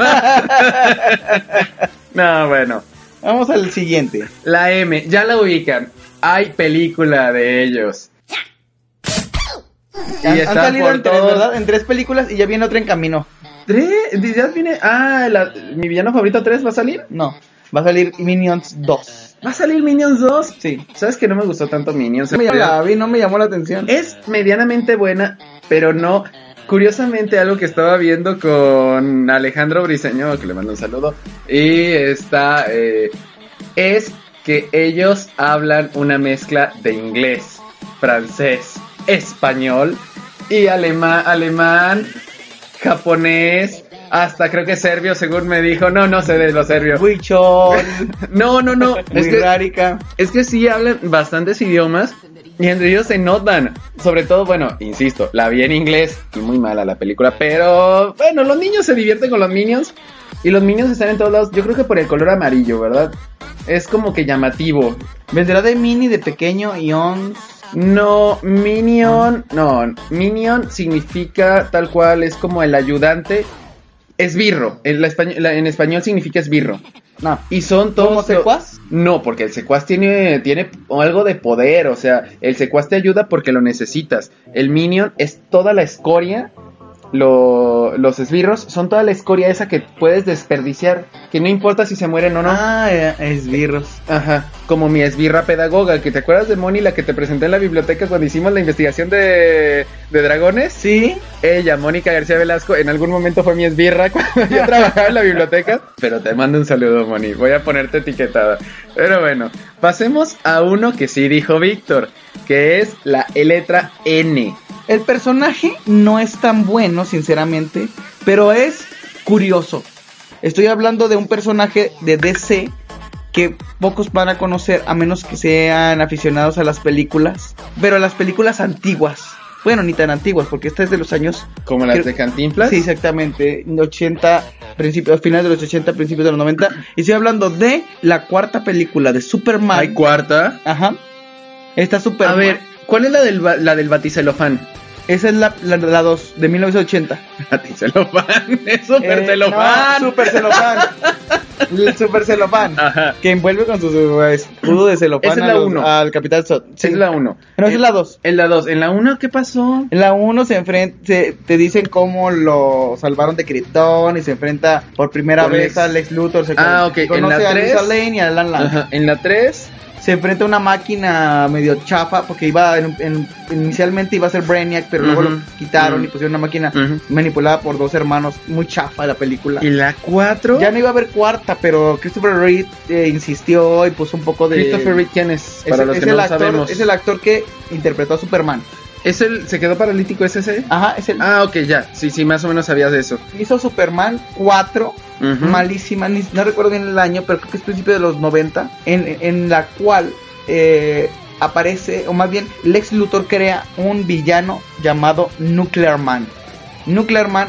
No, bueno. Vamos al siguiente. La M, ya la ubican. Hay película de ellos. Y Han, han están salido por en tres, todos- ¿verdad? En tres películas y ya viene otra en camino. ¿Tres? ¿Ya viene? Ah, la- mi villano favorito tres va a salir. No, va a salir Minions dos. ¿Va a salir Minions dos? Sí. ¿Sabes que no me gustó tanto Minions? No me llamó, la vi, no me llamó la atención. Es medianamente buena, pero no. Curiosamente, algo que estaba viendo con Alejandro Briseño, que le mando un saludo, y está, eh, es que ellos hablan una mezcla de inglés, francés, español y alemán, alemán, japonés, hasta creo que serbio, según me dijo. No, no sé de lo serbio. Huichol, No, no, no. Es que, Wixárika. es que sí hablan bastantes idiomas y entre ellos se notan. Sobre todo, bueno, insisto, la vi en inglés y muy mala la película, pero bueno, los niños se divierten con los Minions y los Minions están en todos lados. Yo creo que por el color amarillo, ¿verdad? Es como que llamativo. Vendrá de mini, de pequeño, ions. No, Minion, no, Minion significa tal cual, es como el ayudante, esbirro, en, la español, la- en español significa esbirro. No. Y son todos... ¿Como secuaz? No, porque el secuaz tiene, tiene algo de poder, o sea, el secuaz te ayuda porque lo necesitas. El Minion es toda la escoria, lo- los esbirros son toda la escoria esa que puedes desperdiciar, que no importa si se mueren o no. Ah, eh, esbirros. Ajá, como mi esbirra pedagoga, que te acuerdas de Moni, la que te presenté en la biblioteca cuando hicimos la investigación de, de dragones. Sí. Ella, Mónica García Velasco, en algún momento fue mi esbirra cuando yo trabajaba en la biblioteca. Pero te mando un saludo, Moni, voy a ponerte etiquetada. Pero bueno, pasemos a uno que sí dijo Víctor, que es la letra N. El personaje no es tan bueno, sinceramente, pero es curioso. Estoy hablando de un personaje de D C que pocos van a conocer a menos que sean aficionados a las películas, pero las películas antiguas. Bueno, ni tan antiguas, porque esta es de los años... Como las creo- de Cantinflas. Sí, exactamente, ochenta, principios, finales de los ochenta, principios de los noventa. Y estoy hablando de la cuarta película de Superman. Hay cuarta. Ajá. Esta Superman. A ver, ¿cuál es la del, ba- la del baticelofán? Esa es la la, la dos, de mil novecientos ochenta. Baticelofán, es super Eh, celofán. no, super celofán. El super celofán. Ajá. Que envuelve con su, su escudo de celofán Esa es a la los- uno. al Capitán Zod. Sí. Es la uno. No, esa es la dos. En la dos. En la uno, ¿qué pasó? En la uno se enfrenta, se- te dicen cómo lo salvaron de Krypton y se enfrenta por primera Con vez Lex- a Lex Luthor. Se Ah, con- ok. En Conoce la a tres- Lisa Lane y a Alan Lang. Ajá. En la tres. Se enfrenta a una máquina medio chafa porque iba en- en- inicialmente iba a ser Brainiac, pero luego Ujú. lo quitaron Ujú. y pusieron una máquina Ujú. manipulada por dos hermanos. Muy chafa la película. Y la cuatro. Ya no iba a haber cuarta, pero Christopher Reeve eh, insistió y puso un poco de... Christopher Reeve, ¿quién es? Es, Para los es que el no actor, sabemos. es el actor que interpretó a Superman. ¿Es el, ¿Se quedó paralítico ese ese? Ajá, es el... Ah, ok, ya. Sí, sí, más o menos sabías de eso. Hizo Superman cuatro, Ujú. malísima, ni- no recuerdo bien el año, pero creo que es principio de los noventa, en, en la cual eh, aparece, o más bien Lex Luthor crea un villano llamado Nuclear Man. Nuclear Man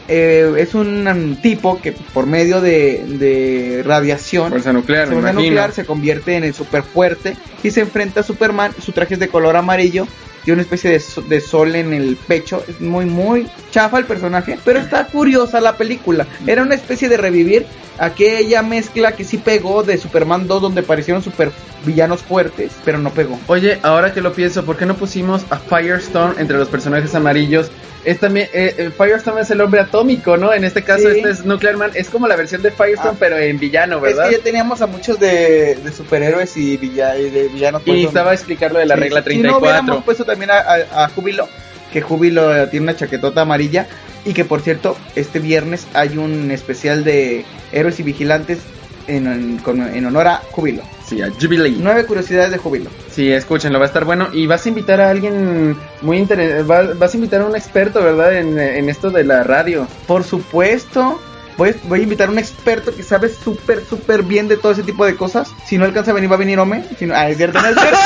eh, es un um, tipo que por medio de, de radiación, fuerza nuclear, me fuerza imagino. nuclear, se convierte en el super fuerte y se enfrenta a Superman. Su traje es de color amarillo, tiene una especie de, so- de sol en el pecho. Es muy muy chafa el personaje, pero está curiosa la película. Era una especie de revivir aquella mezcla que sí pegó de Superman dos, donde aparecieron super villanos fuertes, pero no pegó. Oye, ahora que lo pienso, ¿por qué no pusimos a Firestorm entre los personajes amarillos? Es también, eh, eh, Firestorm es el hombre atómico, ¿no? En este caso, Sí. este es Nuclear Man. Es como la versión de Firestorm, Ah. pero en villano, ¿verdad? Es que ya teníamos a muchos de, de superhéroes y, villa- y de villanos. Y pues, necesitaba donde- explicar lo de la Sí, regla sí. treinta y Si no cuatro. hubiéramos puesto también a, a, a Júbilo, que Júbilo eh, tiene una chaquetota amarilla. Y que por cierto, este viernes hay un especial de héroes y vigilantes en, en, con- en honor a Júbilo. Sí, a Jubilee. Nueve curiosidades de Júbilo. Sí, escúchenlo, va a estar bueno. Y vas a invitar a alguien muy interesante, vas a invitar a un experto, ¿verdad? En, en esto de la radio. Por supuesto, voy, voy a invitar a un experto que sabe súper, súper bien de todo ese tipo de cosas. Si no alcanza a venir, va a venir Ome. Si no, ah, es cierto, no es cierto.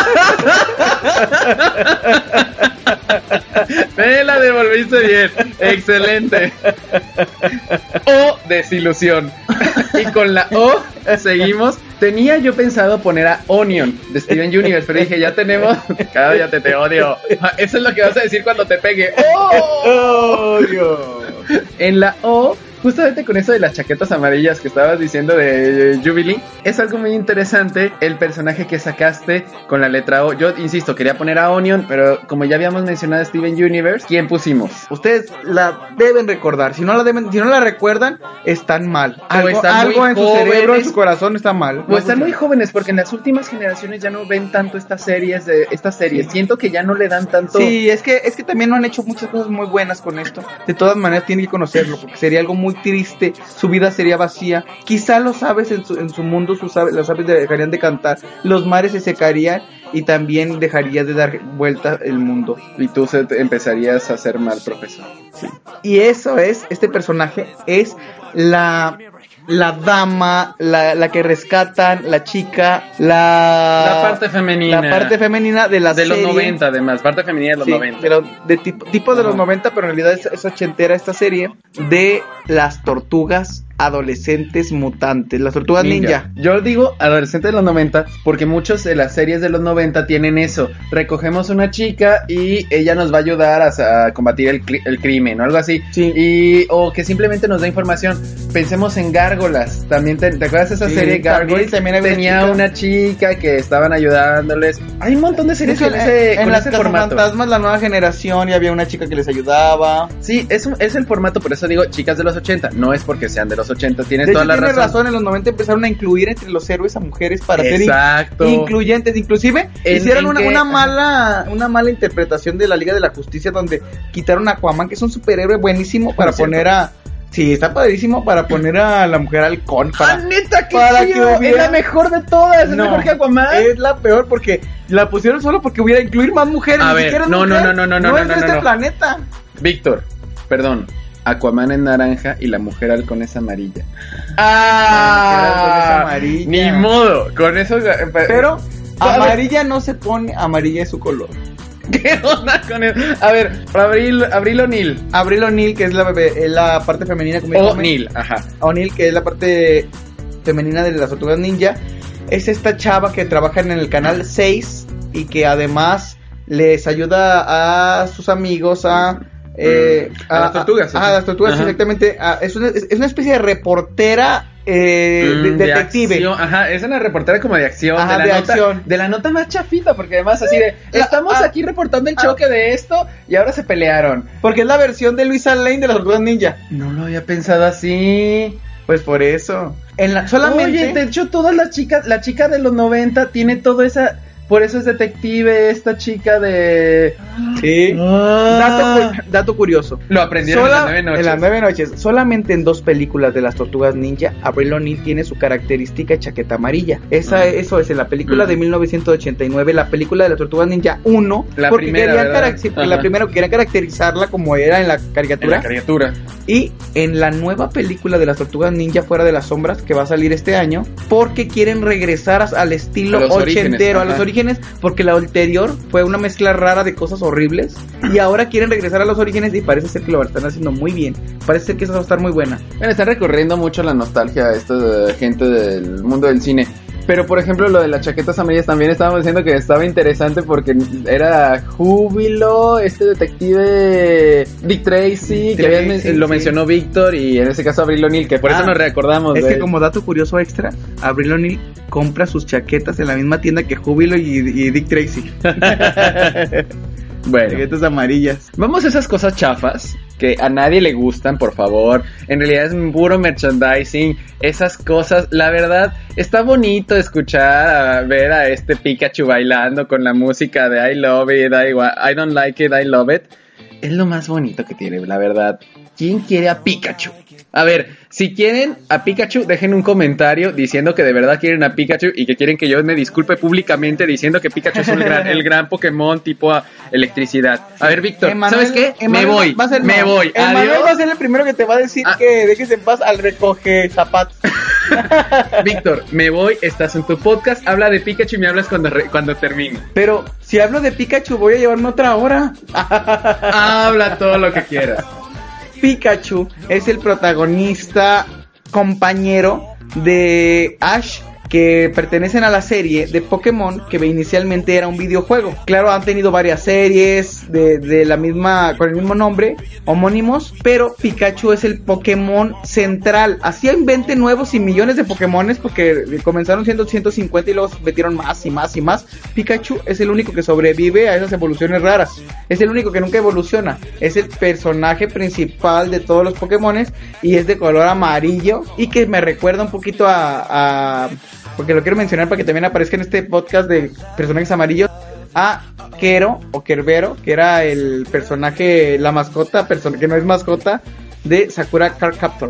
Me la devolviste bien, excelente. O desilusión. Y con la O seguimos. Tenía yo pensado poner a Onion de Steven Universe, pero dije, ya tenemos. Cállate, te odio. Eso es lo que vas a decir cuando te pegue. ¡Oh! Odio. En la O, justamente con eso de las chaquetas amarillas que estabas diciendo de eh, Jubilee, es algo muy interesante el personaje que sacaste con la letra O. Yo insisto, quería poner a Onion, pero como ya habíamos mencionado a Steven Universe, ¿quién pusimos? Ustedes la deben recordar. Si no la deben, si no la recuerdan, están mal. Algo, están algo muy en su cerebro, en jóvenes. su corazón está mal. O están muy jóvenes, porque en las últimas generaciones ya no ven tanto estas series, de, estas series. Sí. Siento que ya no le dan tanto. Sí, es que es que también no han hecho muchas cosas muy buenas con esto. De todas maneras tienen que conocerlo, porque sería algo muy triste. Su vida sería vacía. Quizá los aves en su, en su mundo, sus aves, las aves dejarían de cantar, los mares se secarían y también dejaría de dar vuelta el mundo. Y tú se, te empezarías a ser mal profesor. Sí. Y eso es, este personaje es la la dama, la, la que rescatan, la chica, la La parte femenina. la parte femenina de la de serie. los noventa, además. Parte femenina de los Sí, noventa. de, lo- de tipo, tipo de Ajá. los noventa, pero en realidad es, es ochentera esta serie de las tortugas adolescentes mutantes, las tortugas ninja. Yo digo adolescente de los noventa porque muchos de las series de los noventa tienen eso. Recogemos una chica y ella nos va a ayudar a, a combatir el, cri- el crimen o algo así. Sí. Y, o que simplemente nos da información. Pensemos en Gárgolas. También te, ¿te acuerdas de esa Sí, serie? también- Gárgolas. también había una tenía chica. una chica que estaban ayudándoles. Hay un montón de series Eso, con ese, en con las ese formato. Cazafantasmas, la nueva generación, y había una chica que les ayudaba. Sí, es, un- es el formato, por eso digo chicas de los ochenta. No es porque sean de los ochenta, tienes De toda hecho, la tienes razón. razón. En los noventa empezaron a incluir entre los héroes a mujeres para ser in- Exacto. incluyentes. Inclusive En- hicieron en una, que- una mala una mala interpretación de la Liga de la Justicia, donde quitaron a Aquaman, que es un superhéroe buenísimo, para ¿cierto? poner a... Sí, está padrísimo para poner a la mujer halcón. Para, ¡Ah, neta, qué para chido! que hubiera- Es la mejor de todas, es No, mejor que Aquaman. Es la peor porque la pusieron solo porque hubiera incluir más mujeres. A Ni ver, siquiera es no, no, mujer, no, no, no, no, es no, de no, este no. planeta. Víctor, perdón. Aquaman es naranja y la mujer halcón es amarilla. La mujer halcón es amarilla. Ni modo, con eso. eh, Pero A ver. amarilla no se pone, amarilla es su color. ¿Qué onda con eso? A ver, Abril, Abril O'Neil. Abril O'Neil, que es la, bebé- es la parte femenina, como dijo Ome. O'Neil, ajá. O'Neil, que es la parte femenina de las tortugas ninja, es esta chava que trabaja en el canal seis y que además les ayuda a sus amigos a... eh, A las tortugas, A, ajá. a las tortugas, Ajá. exactamente. a- es, una, es, es una especie de reportera eh, de- Mm, detective. acción, ajá, es una reportera como de acción, Ajá, de la de nota, acción. de la nota más chafita, porque además así de, La- estamos ah, aquí reportando el ah. choque de esto y ahora se pelearon. Porque es la versión de Luisa Lane de las tortugas ninja. No lo había pensado así. Pues por eso. En la, solamente... Oye, de hecho todas las chicas, la chica de los noventa tiene todo esa, por eso es detective, esta chica de... Sí. Ah. Dato, cu- dato curioso. Lo aprendieron Sola- en las nueve noches. En las nueve noches. Solamente en dos películas de las tortugas ninja, Abril O'Neil tiene su característica chaqueta amarilla. Esa, Mm. Eso es en la película Mm. de mil novecientos ochenta y nueve, la película de las tortugas ninja uno. La porque primera, querían ¿verdad? carac- sí, porque Ajá. la primera querían caracterizarla como era en la En caricatura. la caricatura. Y en la nueva película de las tortugas ninja Fuera de las Sombras, que va a salir este año, porque quieren regresar a- al estilo A los orígenes, ochentero, a los ajá. orígenes orígenes porque la anterior fue una mezcla rara de cosas horribles y ahora quieren regresar a los orígenes y parece ser que lo están haciendo muy bien. Parece ser que esa va a estar muy buena. Bueno, están recurriendo mucho a la nostalgia a esta de gente del mundo del cine. Pero, por ejemplo, lo de las chaquetas amarillas también estábamos diciendo que estaba interesante porque era Júbilo, este detective Dick Tracy, Dick que había, Tracy, lo sí. mencionó Víctor, y en ese caso Avril O'Neil, que por ah, eso nos recordamos. Es de... que como dato curioso extra, Avril O'Neil compra sus chaquetas en la misma tienda que Júbilo y, y Dick Tracy. Bueno, chaquetas amarillas. Vamos a esas cosas chafas que a nadie le gustan, por favor. En realidad es puro merchandising. Esas cosas, la verdad, está bonito escuchar, a ver a este Pikachu bailando con la música de I love it, I, I don't like it, I love it. Es lo más bonito que tiene, la verdad. ¿Quién quiere a Pikachu? A ver, si quieren a Pikachu, dejen un comentario diciendo que de verdad quieren a Pikachu y que quieren que yo me disculpe públicamente diciendo que Pikachu es el gran, el gran Pokémon tipo a electricidad. A ver, Víctor, ¿sabes qué? Emanuel me voy, va a ser, me no. voy. Emanuel va a ser el primero que te va a decir ah. que dejes en paz al recoge zapatos. Víctor, me voy, estás en tu podcast, habla de Pikachu y me hablas cuando, re, cuando termine. Pero si hablo de Pikachu voy a llevarme otra hora. Habla todo lo que quieras. Pikachu es el protagonista compañero de Ash, que pertenecen a la serie de Pokémon que inicialmente era un videojuego. Claro, han tenido varias series de, de la misma, con el mismo nombre, homónimos, pero Pikachu es el Pokémon central. Así inventen nuevos y millones de Pokémones, porque comenzaron siendo ciento cincuenta y luego metieron más y más y más. Pikachu es el único que sobrevive a esas evoluciones raras. Es el único que nunca evoluciona. Es el personaje principal de todos los Pokémones y es de color amarillo y que me recuerda un poquito a... a porque lo quiero mencionar para que también aparezca en este podcast de personajes amarillos, a Kero o Kerbero, que era el personaje, la mascota, persona, que no es mascota, de Sakura Card Captor.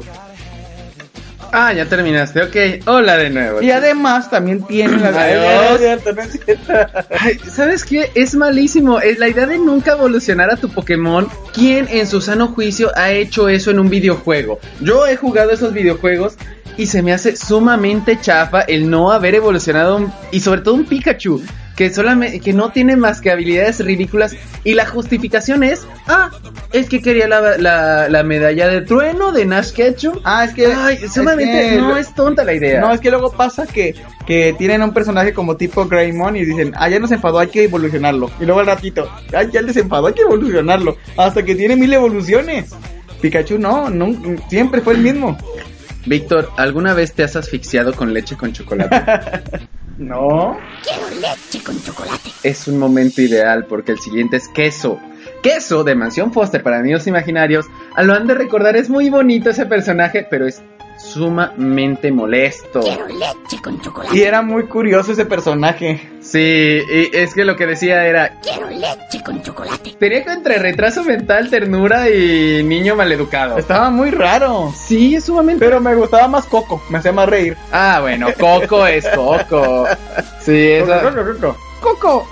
Ah, ya terminaste, ok, hola de nuevo. Y además también tiene las... Adiós. Ay, ¿sabes qué? Es malísimo, es la idea de nunca evolucionar a tu Pokémon. ¿Quién en su sano juicio ha hecho eso en un videojuego? Yo he jugado esos videojuegos y se me hace sumamente chafa el no haber evolucionado un, y sobre todo un Pikachu que solamente que no tiene más que habilidades ridículas y la justificación es ah es que quería la, la, la medalla de trueno de Ash Ketchum. Ah, es que Ay, sumamente es que, no es tonta la idea. No, es que luego pasa que que tienen un personaje como tipo Greymon y dicen, ah, ya nos enfadó, hay que evolucionarlo. Y luego al ratito, ah, ya les enfadó, hay que evolucionarlo. Hasta que tiene mil evoluciones. Pikachu no, no siempre fue el mismo. Víctor, ¿alguna vez te has asfixiado con leche con chocolate? No. Quiero leche con chocolate. Es un momento ideal porque el siguiente es queso. Queso de Mansión Foster para niños imaginarios. Lo han de recordar, es muy bonito ese personaje, pero es sumamente molesto. Quiero leche con chocolate. Y era muy curioso ese personaje. Sí, y es que lo que decía era... Quiero leche con chocolate. Tenía que entre retraso mental, ternura y niño maleducado. Estaba muy raro. Sí, es sumamente... Pero me gustaba más Coco, me hacía más reír. Ah, bueno, Coco es Coco. Sí, esa... Coco, Coco, Coco.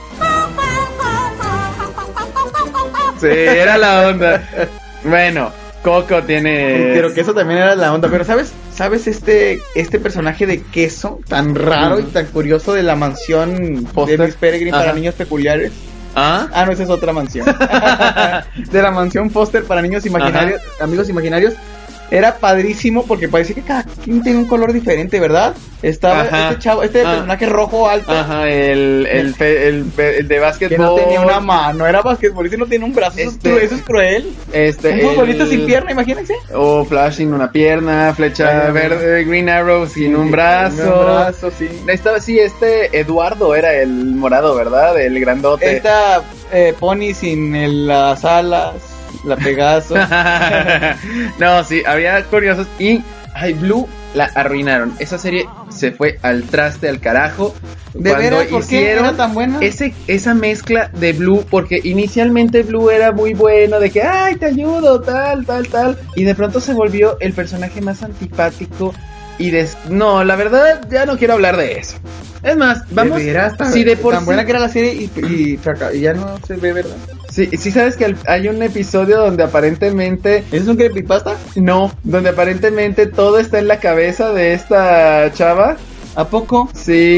Sí, era la onda. Bueno, Coco tiene... Pero que eso también era la onda. Pero ¿sabes? ¿Sabes este este personaje de queso tan raro mm. y tan curioso de la mansión Foster de Miss Peregrine para niños peculiares? ¿Ah? Ah, no, esa es otra mansión. De la mansión Foster para niños imaginarios, Ajá. amigos imaginarios. Era padrísimo porque parecía que cada quien tiene un color diferente, ¿verdad? Estaba Ajá. este chavo, este ah. personaje rojo alto. Ajá, el, el, el, el, el de básquetbol. Que no tenía una mano, era basquetbolista y no tiene un brazo. Este, eso, eso es cruel. Este, un futbolista el... sin pierna, imagínense. O Flash sin una pierna, Flecha Ay, verde, Green Arrow sin sí, un brazo. Sin un brazo, sí. Estaba, sí, este Eduardo era el morado, ¿verdad? El grandote. Esta eh, Pony sin el, las alas. La Pegaso. No, sí, había curiosos. Y ay, Blue la arruinaron. Esa serie se fue al traste, al carajo. ¿De veras? ¿Por qué era tan buena? Ese, esa mezcla de Blue, porque inicialmente Blue era muy bueno, de que, ay, te ayudo, tal, tal, tal. Y de pronto se volvió el personaje más antipático. Y des... no, la verdad, ya no quiero hablar de eso. Es más, vamos. De veras, tan, si de por tan sí... buena que era la serie y, y, y ya no se ve, ¿verdad? Sí, sí sabes que hay un episodio donde aparentemente... ¿Es un creepypasta? No, donde aparentemente todo está en la cabeza de esta chava. ¿A poco? Sí,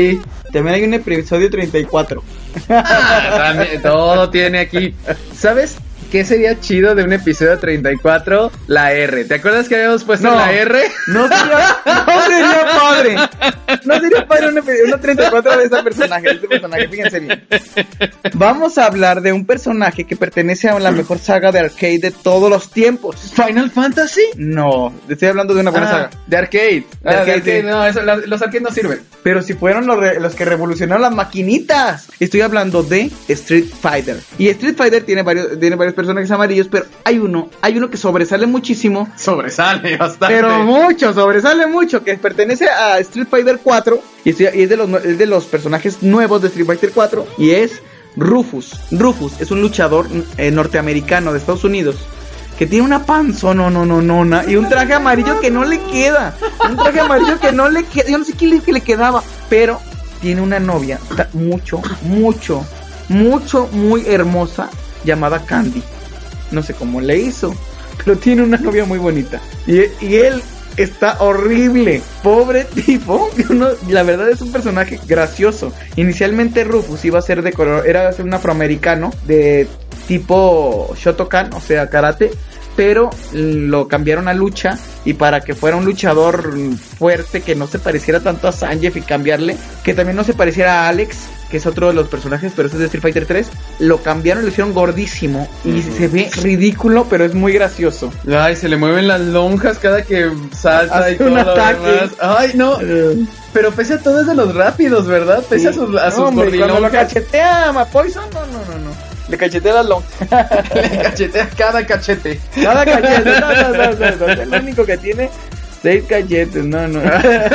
También hay un episodio treinta y cuatro. Ah, también, todo tiene aquí. ¿Sabes qué sería chido de un episodio treinta y cuatro? La R. ¿Te acuerdas que habíamos puesto No. la R? No sería, no sería padre. No sería padre un episodio uno treinta y cuatro de ese personaje, de este personaje, fíjense bien. Vamos a hablar de un personaje que pertenece a la mejor saga de arcade de todos los tiempos. ¿Final Fantasy? No, estoy hablando de una buena Ah, saga. de arcade. De Ah, de arcade, arcade, sí. no, eso, la- los arcades no sirven. Pero si fueron los, re- los que revolucionaron las maquinitas. Estoy hablando de Street Fighter. Y Street Fighter tiene varios, tiene varios personajes amarillos, pero hay uno, hay uno que sobresale muchísimo. Sobresale bastante. Pero mucho, sobresale mucho, que pertenece a Street Fighter cuatro. Y, estoy- y es, de los, nue- es de los personajes nuevos de Street Fighter cuatro. Y es Rufus. Rufus es un luchador eh, norteamericano de Estados Unidos, que tiene una panzona, no, no, no, no, y un traje amarillo que no le queda. Un traje amarillo que no le queda. Yo no sé qué le, qué le quedaba, pero tiene una novia ta- mucho, mucho, mucho, muy hermosa, llamada Candy. No sé cómo le hizo, pero tiene una novia muy bonita. Y, y él está horrible. Pobre tipo. Yo no- la verdad es un personaje gracioso. Inicialmente Rufus iba a ser de color, era ser un afroamericano de tipo Shotokan, o sea, karate, pero lo cambiaron a lucha, y para que fuera un luchador fuerte, que no se pareciera tanto a Zangief, y cambiarle, que también no se pareciera a Alex, que es otro de los personajes, pero ese es de Street Fighter tres, lo cambiaron y lo hicieron gordísimo, y Ujú. se ve ridículo, pero es muy gracioso. Ay, se le mueven las lonjas cada que salta Hace y todo un lo ataque. demás. Ay, no. Pero pese a todo es de los rápidos, ¿verdad? Pese a sus, a sus No, hombre, cuando lo gordilonjas. cachetea a Poison, no, no, no, no. Le cachetea las lonjas. Le cachetea cada cachete. Cada cachete, no, no, no, no, no, es el único que tiene seis cachetes, no, no.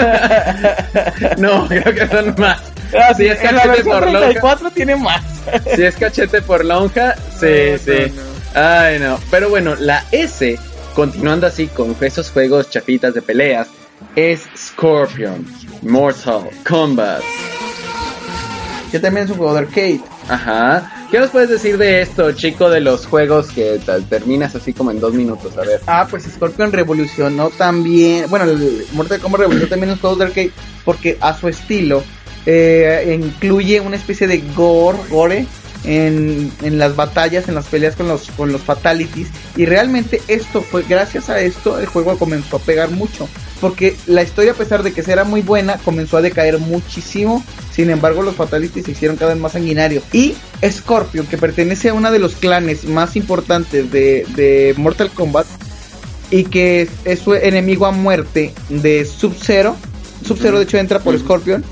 No, creo que son más. Ah, Si es en la cachete versión por treinta y lonja. cuatro tiene más. Si es cachete por lonja, sí, No, sí. no, Ay, no. Pero bueno, la S, continuando así con esos juegos chafitas de peleas, es Scorpion, Mortal Kombat. Que también es un juego de arcade. Ajá. ¿Qué nos puedes decir de esto, chico, de los juegos que t- terminas así como en dos minutos? A ver. Ah, pues Scorpion revolucionó también. Bueno, el Mortal Kombat revolucionó también los juegos de arcade, porque a su estilo eh, incluye una especie de gore, gore en, en las batallas, en las peleas con los, con los fatalities. Y realmente esto fue, gracias a esto, el juego comenzó a pegar mucho. Porque la historia, a pesar de que era muy buena, comenzó a decaer muchísimo. Sin embargo, los fatalities se hicieron cada vez más sanguinarios. Y Scorpion, que pertenece a uno de los clanes más importantes de, de Mortal Kombat, y que es, es su enemigo a muerte de Sub-Zero. Sub-Zero, de hecho, entra por Scorpion.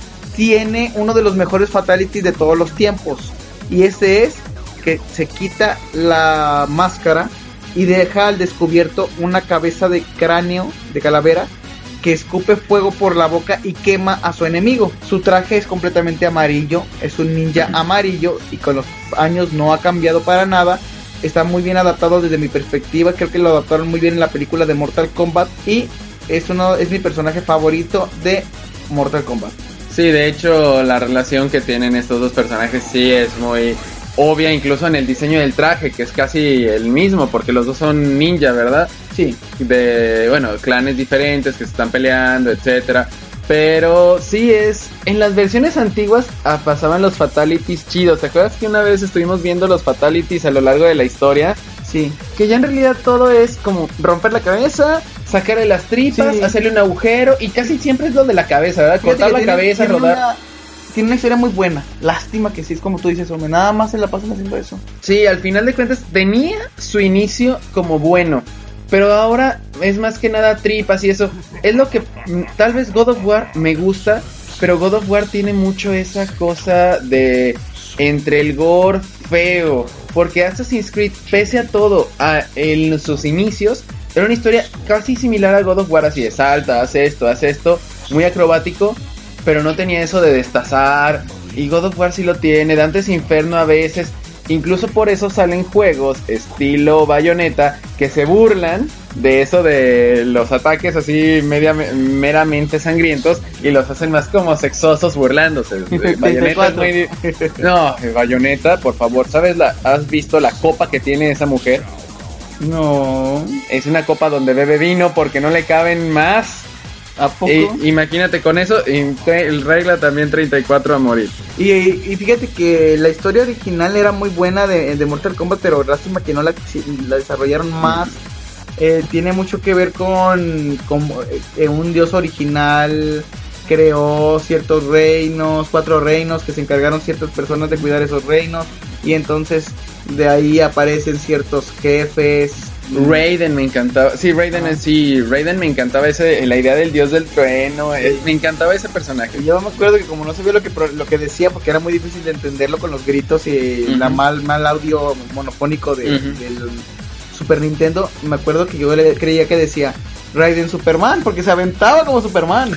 Tiene uno de los mejores fatalities de todos los tiempos. Y ese es que se quita la máscara y deja al descubierto una cabeza de cráneo de calavera, que escupe fuego por la boca y quema a su enemigo. Su traje es completamente amarillo, es un ninja amarillo, y con los años no ha cambiado para nada. Está muy bien adaptado desde mi perspectiva. Creo que lo adaptaron muy bien en la película de Mortal Kombat, y es uno, es mi personaje favorito de Mortal Kombat. Sí, de hecho, la relación que tienen estos dos personajes sí es muy obvia, incluso en el diseño del traje, que es casi el mismo, porque los dos son ninja, ¿verdad? Sí. De, bueno, clanes diferentes que se están peleando, etcétera. Pero sí es, en las versiones antiguas ah, pasaban los fatalities chidos. ¿Te acuerdas que una vez estuvimos viendo los fatalities a lo largo de la historia? Sí. Que ya en realidad todo es como romper la cabeza, sacarle las tripas, Sí. hacerle un agujero, y casi siempre es lo de la cabeza, ¿verdad? Fíjate Cortar que la tiene- cabeza, tiene rodar. una- tiene una historia muy buena. Lástima que sí es como tú dices, hombre. Nada más se la pasan haciendo eso. Sí, al final de cuentas tenía su inicio como bueno, pero ahora es más que nada tripas y eso. Es lo que mm, tal vez God of War me gusta, pero God of War tiene mucho esa cosa de entre el gore feo, porque Assassin's Creed, pese a todo, a, en sus inicios, era una historia casi similar a God of War, así de salta, hace esto, hace esto, muy acrobático, pero no tenía eso de destazar. Y God of War sí lo tiene, Dante's Inferno a veces. Incluso por eso salen juegos estilo Bayonetta que se burlan de eso de los ataques así media, meramente sangrientos, y los hacen más como sexosos burlándose. Bayonetta es muy... No, Bayonetta, por favor, ¿sabes la, has visto la copa que tiene esa mujer? No. Es una copa donde bebe vino porque no le caben más. ¿A poco? E, imagínate con eso, el regla también treinta y cuatro a morir. Y, y fíjate que la historia original era muy buena de, de Mortal Kombat, pero lástima que no la, la desarrollaron más. Eh, tiene mucho que ver con, con eh, un dios original creó ciertos reinos, cuatro reinos que se encargaron ciertas personas de cuidar esos reinos, y entonces de ahí aparecen ciertos jefes. Raiden me encantaba, sí, Raiden ah. es, sí, Raiden me encantaba ese, la idea del dios del trueno, sí. eh, me encantaba ese personaje. Yo me acuerdo que como no sabía lo que lo que decía, porque era muy difícil de entenderlo con los gritos y uh-huh. la mal mal audio monofónico de, uh-huh. del Super Nintendo, me acuerdo que yo le creía que decía Raiden Superman, porque se aventaba como Superman.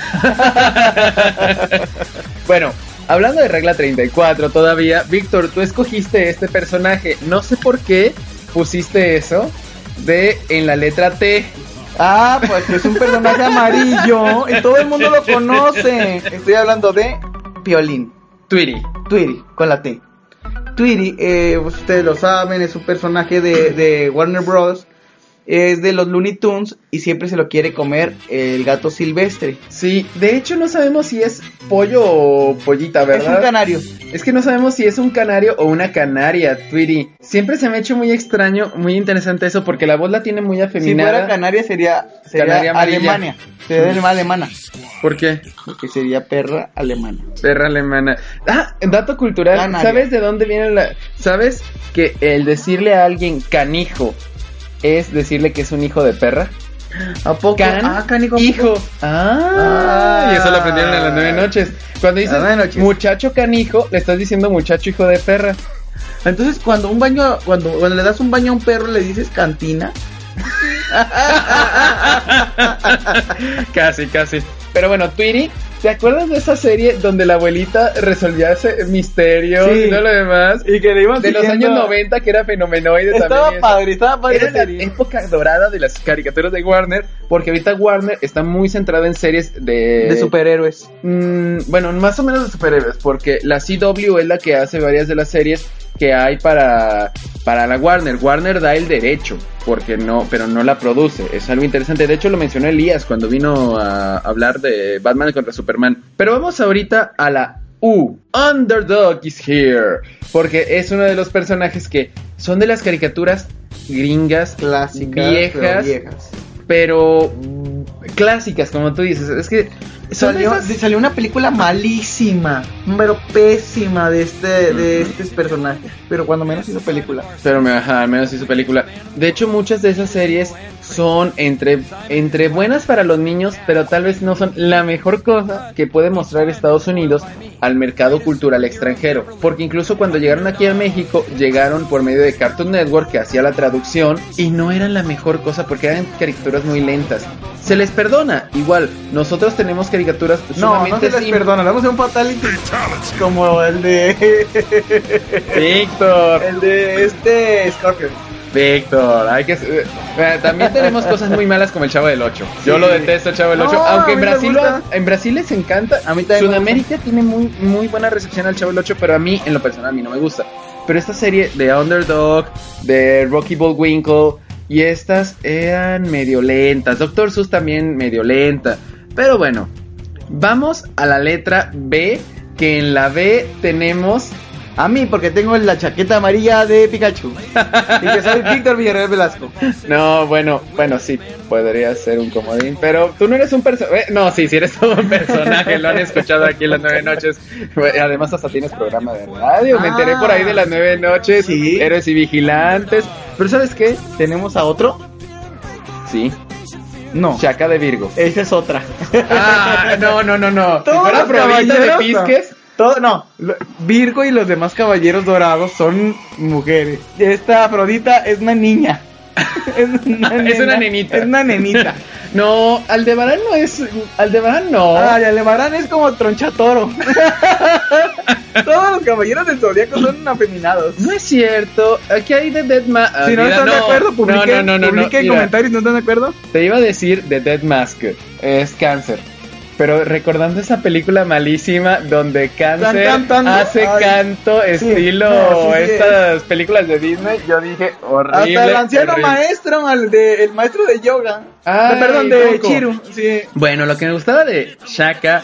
Bueno, hablando de regla treinta y cuatro todavía, Víctor, tú escogiste este personaje, no sé por qué pusiste eso de en la letra T. Ah, pues es un personaje amarillo y todo el mundo lo conoce. Estoy hablando de Piolín. Tweety. Tweety, con la T. Tweety, eh, ustedes lo saben, es un personaje de, de Warner Bros. Es de los Looney Tunes y siempre se lo quiere comer el gato silvestre. Sí, de hecho no sabemos si es pollo o pollita, ¿verdad? Es un canario. Es que no sabemos si es un canario o una canaria, Tweety. Siempre se me ha hecho muy extraño, muy interesante eso, porque la voz la tiene muy afeminada. Si fuera canaria sería, sería canaria Alemania. Sería mm. alemana. ¿Por qué? Porque sería perra alemana. Perra alemana. Ah, dato cultural. Canaria. ¿Sabes de dónde viene la...? ¿Sabes que el decirle a alguien canijo es decirle que es un hijo de perra? ¿A poco? Can, ah, canijo. Hijo. Ah, ah, y eso lo aprendieron en las nueve noches. Cuando dices noches. Muchacho canijo, le estás diciendo muchacho hijo de perra. Entonces, cuando un baño, cuando, cuando le das un baño a un perro, le dices cantina. Casi, casi. Pero bueno, Tweety, ¿te acuerdas de esa serie donde la abuelita resolvía ese misterio sí. y todo lo demás? Y que le iban de siguiendo... los años noventa, que era fenomenoide estaba también. Padre, estaba padre, era la época dorada de las caricaturas de Warner, porque ahorita Warner está muy centrada en series de... De superhéroes. Mmm, bueno, más o menos de superhéroes, porque la C W es la que hace varias de las series que hay para, para la Warner. Warner da el derecho, porque no, pero no la produce. Es algo interesante. De hecho, lo mencionó Elías cuando vino a hablar de Batman contra Superman. Pero vamos ahorita a la U. Underdog is here. Porque es uno de los personajes que son de las caricaturas gringas, clásicas, viejas, pero viejas. Pero clásicas, como tú dices. Es que salió, esas... salió una película malísima, pero pésima de este, de este personaje. Pero cuando menos hizo película. Pero ajá, al menos hizo película. De hecho, muchas de esas series son entre, entre buenas para los niños, pero tal vez no son la mejor cosa que puede mostrar Estados Unidos al mercado cultural extranjero. Porque incluso cuando llegaron aquí a México, llegaron por medio de Cartoon Network, que hacía la traducción, y no eran la mejor cosa porque eran caricaturas muy lentas. Se les perdona, igual, nosotros tenemos caricaturas no, no se les sim- perdona, damos un fatality como el de Víctor, el de este Scorpion. Víctor, hay que eh, también tenemos cosas muy malas como el Chavo del Ocho. Yo sí. lo detesto, el Chavo del Ocho, no, aunque en Brasil lo, en Brasil les encanta. A mí también. Sudamérica tiene muy muy buena recepción al Chavo del Ocho, pero a mí en lo personal a mí no me gusta. Pero esta serie de Underdog, de Rocky Bullwinkle y estas eran medio lentas. Doctor Seuss también medio lenta. Pero bueno, vamos a la letra B, que en la B tenemos a mí, porque tengo la chaqueta amarilla de Pikachu. Y que soy Víctor Villarreal Velasco. No, bueno, bueno, sí, podría ser un comodín, pero tú no eres un personaje. No, sí, sí eres todo un personaje, lo han escuchado aquí en las nueve noches. Además, hasta tienes programa de radio. Ah, me enteré por ahí de las nueve noches. Sí. Héroes y Vigilantes. Pero ¿sabes qué? ¿Tenemos a otro? Sí. No. Chaca de Virgo. Esa es otra. Ah, no, no, no, no. Todos si fuera probita de Pisques. Todo, no, Virgo y los demás caballeros dorados son mujeres. Esta Afrodita es una niña. Es una, nena, es una nenita. Es una nenita. No, Aldebarán no es. Aldebarán no. Ay, Aldebarán es como Tronchatoro. Todos los caballeros del zodiaco son afeminados. No es cierto. Aquí hay The Dead Mask. Si no están no, de acuerdo, publiquen, no, no, no, publiquen no, comentarios. ¿No están de acuerdo? Te iba a decir The Dead Mask. Es cáncer. pero recordando esa película malísima donde Cáncer Tan, tan, tan, hace ay, canto sí, estilo no, sí, sí, estas películas de Disney, yo dije horrible. Hasta el anciano horrible. maestro, el, de, el maestro de yoga. Ay, De- perdón, de Coco. Chiru. Sí. Bueno, lo que me gustaba de Shaka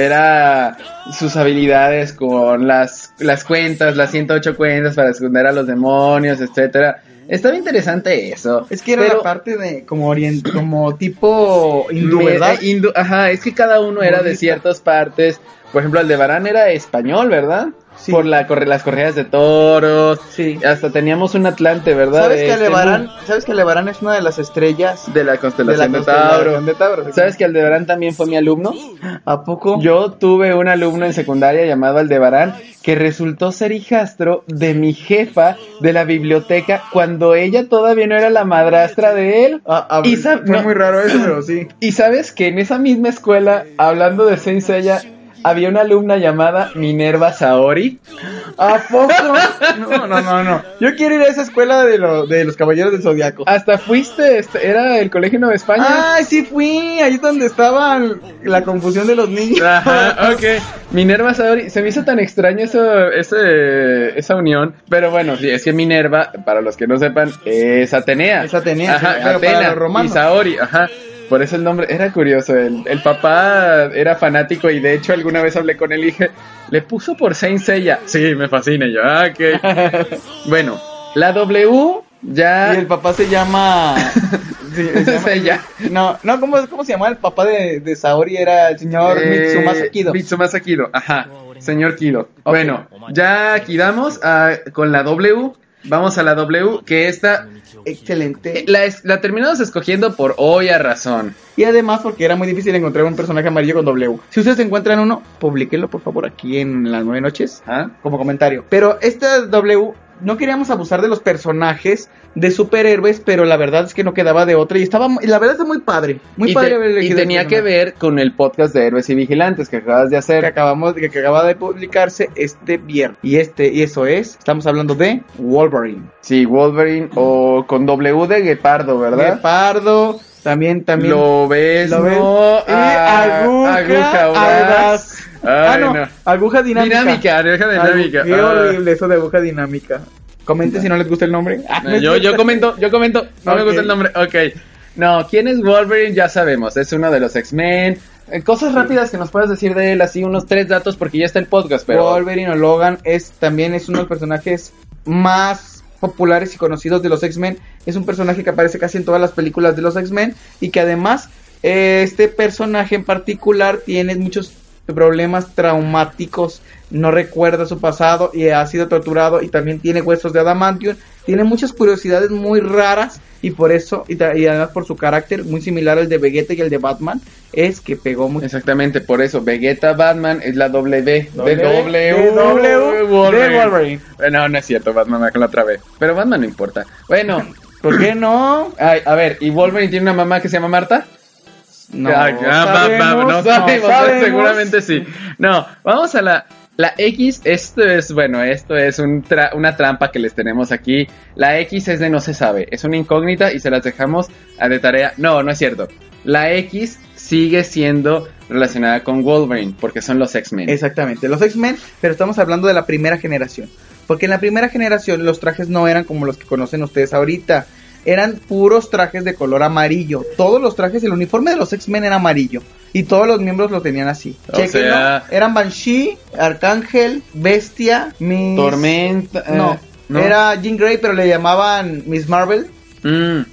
era sus habilidades con las, las cuentas, las ciento ocho cuentas para esconder a los demonios, etcétera. Estaba interesante eso. Es que era pero la parte de como orient, como tipo hindú, me- ¿verdad? eh, hindú, ajá, es que cada uno era de Bonita. ciertas partes. Por ejemplo, el de Barán era español, ¿verdad? Sí. Por la corre, las correas de toros. Sí. Hasta teníamos un Atlante, ¿verdad? ¿Sabes De que este Aldebarán, mundo, ¿Sabes que Aldebarán es una de las estrellas de la constelación de, constelación Tauro. de Tauro? ¿Sabes que Aldebarán también fue mi alumno? ¿A poco? Yo tuve un alumno en secundaria llamado Aldebarán que resultó ser hijastro de mi jefa de la biblioteca cuando ella todavía no era la madrastra de él. Ah, ah, Y sab- fue no. muy raro eso, pero sí. Y sabes que en esa misma escuela, hablando de Saint Seiya, había una alumna llamada Minerva Saori. ¿A poco? No, no, no, no. Yo quiero ir a esa escuela de, lo, de los Caballeros del Zodiaco. Hasta fuiste, este, era el Colegio Nueva España. Ay, sí fui, ahí es donde estaba la confusión de los niños. Ajá, ok. Minerva Saori, se me hizo tan extraño eso, ese, esa unión. Pero bueno, sí, es que Minerva, para los que no sepan, es Atenea. Es Atenea, Ajá, sí, pero Atena. para los romanos. Y Saori, ajá. Por eso el nombre era curioso. El, el papá era fanático y de hecho alguna vez hablé con él y dije, le puso por Saint Seiya. Sí, me fascina. Y yo, ah, ok. Bueno, la W ya. Y el papá se llama... sí, se llama- Seiya. No, no, ¿cómo, ¿cómo se llama el papá de, de Saori? Era el señor Eh, Mitsumasa Kido. Mitsumasa Kido, ajá. Señor Kido. Ok. Bueno, ya quedamos ah, con la W. Vamos a la W, que esta Excelente. la, es- la terminamos escogiendo por obvia razón. Y además porque era muy difícil encontrar un personaje amarillo con W. Si ustedes encuentran uno, publíquenlo por favor aquí en las nueve noches ¿Ah? como comentario. Pero esta W, no queríamos abusar de los personajes de superhéroes, pero la verdad es que no quedaba de otra y estaba, y la verdad es muy padre, muy y, padre te- haber y elegido tenía este que personaje. ver con el podcast de Héroes y Vigilantes que acabas de que hacer. acabamos que, que acaba de publicarse este viernes. Y este y eso es, estamos hablando de Wolverine. Sí, Wolverine o con W de Guepardo, ¿verdad? Guepardo, también también Lo ves, ¿Lo ves? ¿no? Y Ah, aguja, aguja audaz. audaz. Ah, Ay, no, no. aguja dinámica. Dinámica, aguja dinámica. Agu- Qué Ah. horrible eso de aguja dinámica. Comenten si no les gusta el nombre. Ah, no es Yo, yo cierto. comento, yo comento, no me Ok. gusta el nombre, ok. No, ¿quién es Wolverine? Ya sabemos, es uno de los X-Men. Eh, cosas rápidas que nos puedas decir de él, así unos tres datos porque ya está el podcast, pero... Wolverine o Logan es también es uno de los personajes más populares y conocidos de los X-Men. Es un personaje que aparece casi en todas las películas de los X-Men y que además eh, este personaje en particular tiene muchos problemas traumáticos, no recuerda su pasado y ha sido torturado y también tiene huesos de adamantium, tiene muchas curiosidades muy raras y por eso y, ta- y además por su carácter muy similar al de Vegeta y el de Batman es que pegó mucho. Exactamente, por eso, Vegeta Batman es la W de W, W, de W, de Wolverine. No, no es cierto, Batman va con la otra vez. Pero Batman no importa. Bueno, ¿Por qué no? ay, a ver, ¿y Wolverine tiene una mamá que se llama Marta? No, Ay, ah, va, va, sabemos, no sabemos, sabemos. seguramente sí. No, vamos a la, la X, esto es, bueno, esto es un tra- una trampa que les tenemos aquí. La X es de no se sabe, es una incógnita y se las dejamos a de tarea. No, no es cierto. La X sigue siendo relacionada con Wolverine, porque son los X-Men. Exactamente, los X-Men, pero estamos hablando de la primera generación. Porque en la primera generación los trajes no eran como los que conocen ustedes ahorita. Eran puros trajes de color amarillo. Todos los trajes, el uniforme de los X-Men era amarillo. Y todos los miembros lo tenían así. O Chéquenlo. sea- Eran Banshee, Arcángel, Bestia, Miss... Tormenta. eh, No, era Jean Grey, pero le llamaban Miss Marvel. Mm,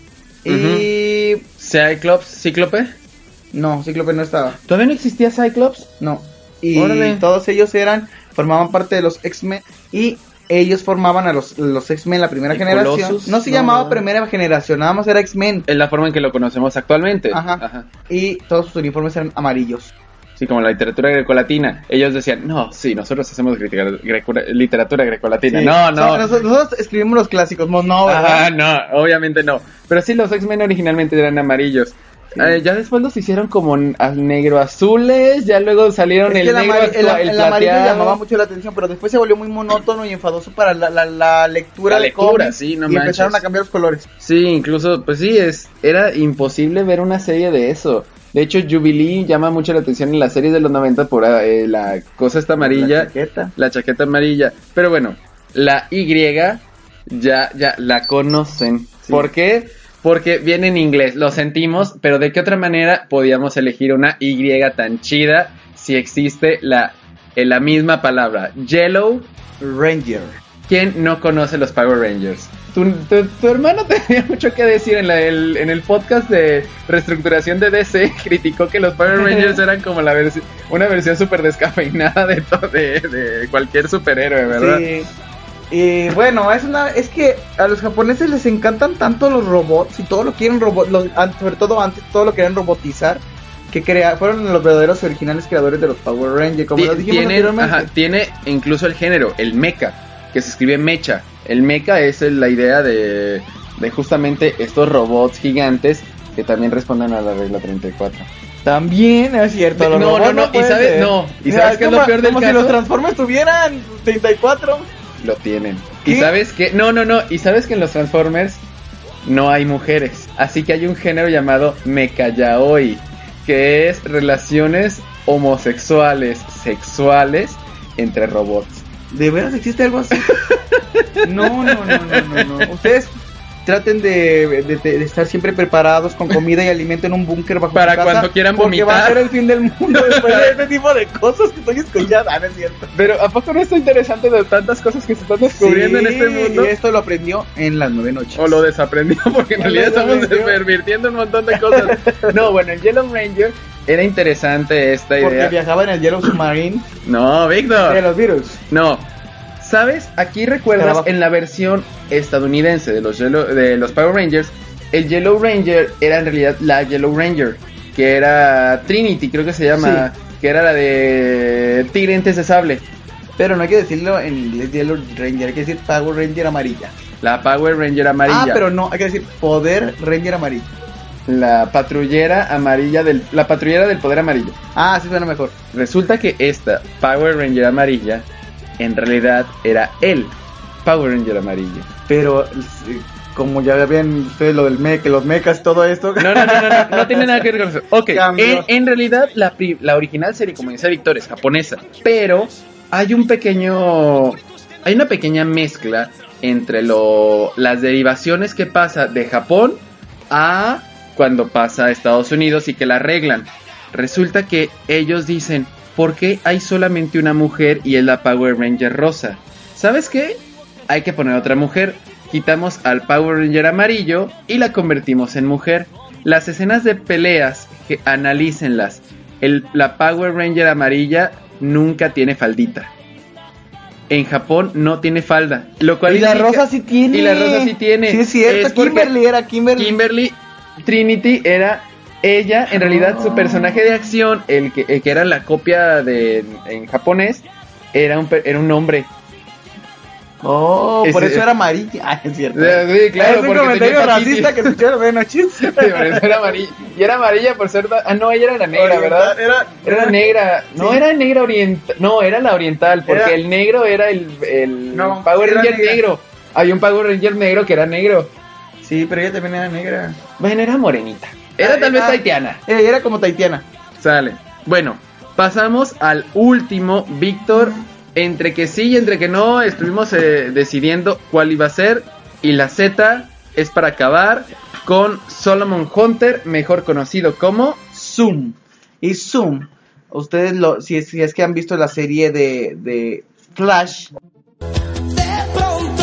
Y... Cyclops, Cíclope. No, Cíclope no estaba. ¿Todavía no existía Cyclops? No. Y Órale. todos ellos eran, formaban parte de los X-Men y ellos formaban a los, los X-Men la primera ¿Y generación. Colossus? No se No, llamaba no. primera generación, nada más era X-Men. Es la forma en que lo conocemos actualmente. Ajá. Y todos sus uniformes eran amarillos. Sí, como la literatura grecolatina. Ellos decían, no, sí, nosotros hacemos greco- greco- literatura grecolatina. Sí. No, no. O sea, nosotros, nosotros escribimos los clásicos, no, no, ¿verdad? Ah, no, obviamente no. Pero sí, los X-Men originalmente eran amarillos. Sí. Eh, ya después los hicieron como n- al negro azules, ya luego salieron Es el que el, negro, amari- el, actua- el el amarillo plateado. llamaba mucho la atención, pero después se volvió muy monótono y enfadoso para la, la, la lectura La de lectura, cómics, sí, no y empezaron manches. a cambiar los colores. Sí, incluso, pues sí, es era imposible ver una serie de eso. De hecho, Jubilee llama mucho la atención en las series de los noventa por eh, la cosa esta amarilla. La chaqueta. La chaqueta amarilla. Pero bueno, la Y ya, ya la conocen. Sí. ¿Por qué? Porque viene en inglés, lo sentimos, pero ¿de qué otra manera podíamos elegir una Y tan chida si existe la, eh, la misma palabra? Yellow Ranger. ¿Quién no conoce los Power Rangers? Tu, tu, tu hermano tenía mucho que decir en, la, el, en el podcast de reestructuración de D C. Criticó que los Power Rangers eran como la versi- una versión súper descafeinada de, to- de, de cualquier superhéroe, ¿verdad? Sí. Y bueno, es una es que a los japoneses les encantan tanto los robots y todo lo quieren robot, los, sobre todo antes todo lo querían robotizar, que crea, fueron los verdaderos originales creadores de los Power Rangers, como Ti- lo dijimos tiene, anteriormente. ajá, tiene incluso el género, el mecha, que se escribe mecha. El mecha es el- la idea de, de justamente estos robots gigantes que también responden a la regla treinta y cuatro. También es cierto. No, los no, robots no, y pueden sabes- ser. no, y Mira, sabes qué es lo como- peor del como caso. si los Transformers tuvieran treinta y cuatro. Lo tienen. ¿Qué? ¿Y sabes qué? No, no, no. ¿Y sabes que en los Transformers no hay mujeres? Así que hay un género llamado mecha-yaoi, que es relaciones homosexuales, sexuales entre robots. ¿De veras existe algo así? No, no, no, no, no, no. Ustedes traten de, de, de estar siempre preparados con comida y alimento en un búnker bajo Para su casa, cuando quieran porque va a vomitar. ser el fin del mundo después de este tipo de cosas que estoy escuchando. Ah, no es cierto. Pero ¿a poco no está interesante de tantas cosas que se están descubriendo Sí, en este mundo? y esto lo aprendió en las nueve noches. O lo desaprendió, porque en O realidad lo estamos desaprendió. pervirtiendo un montón de cosas. No, bueno, en Yellow Ranger era interesante esta Porque idea. viajaba en el Yellow Submarine No, Víctor. de los virus. No. ¿Sabes? Aquí recuerdas Trabajo. en la versión estadounidense de los Yellow, de los Power Rangers, el Yellow Ranger era en realidad la Yellow Ranger, que era Trinity, creo que se llama, que era la de Tigres de Sable. Pero no hay que decirlo en inglés Yellow Ranger, hay que decir Power Ranger amarilla. La Power Ranger amarilla. Ah, pero no, hay que decir Poder Ranger amarilla. La patrullera amarilla del la patrullera del poder amarillo. Ah, sí suena mejor. Resulta que esta Power Ranger amarilla en realidad era el Power Ranger amarillo. Pero eh, como ya habían ustedes lo del mecha, los mechas, todo esto. No, no, no, no, no, no tiene nada que ver con eso. Ok, Cambió. en, en realidad la, pri- la original serie, como decía Víctor, es japonesa. Pero hay un pequeño... Hay una pequeña mezcla entre lo, las derivaciones que pasa de Japón a cuando pasa a Estados Unidos y que la arreglan. Resulta que ellos dicen, ¿por qué hay solamente una mujer y es la Power Ranger rosa? ¿Sabes qué? Hay que poner otra mujer. Quitamos al Power Ranger amarillo y la convertimos en mujer. Las escenas de peleas, que analícenlas. El, la Power Ranger amarilla nunca tiene faldita. En Japón no tiene falda, lo cual Y la indica- rosa sí tiene. Y la rosa sí tiene. Sí, es cierto. Es porque Kimberly era Kimberly. Kimberly Trinity era ella, en realidad su personaje de acción, el que, el que era la copia de en japonés, era un per- era un hombre. Oh, por Ese- eso era amarilla. Ah, es cierto. Sí, claro, es un porque comentario tenía hepatitis. racista que escucharon de noches. Sí, por eso era amarilla. Y era amarilla por ser... da- Ah, no, ella era la negra, Oriental, ¿verdad? Era, Era la negra. No, Sí. era negra oriental. No, era la oriental, porque Era- el negro era el, el No, Power era Ranger negra. negro. Había un Power Ranger negro que era negro. Sí, pero ella también era negra. Bueno, era morenita. Era Ah, tal vez ah, taitiana. Ella era como taitiana. Sale. Bueno, pasamos al último, Víctor. Entre que sí y entre que no, estuvimos eh, decidiendo cuál iba a ser. Y la Z es para acabar con Solomon Hunter, mejor conocido como... Zoom. Y Zoom, ustedes lo, si es, si es que han visto la serie de, de Flash, De pronto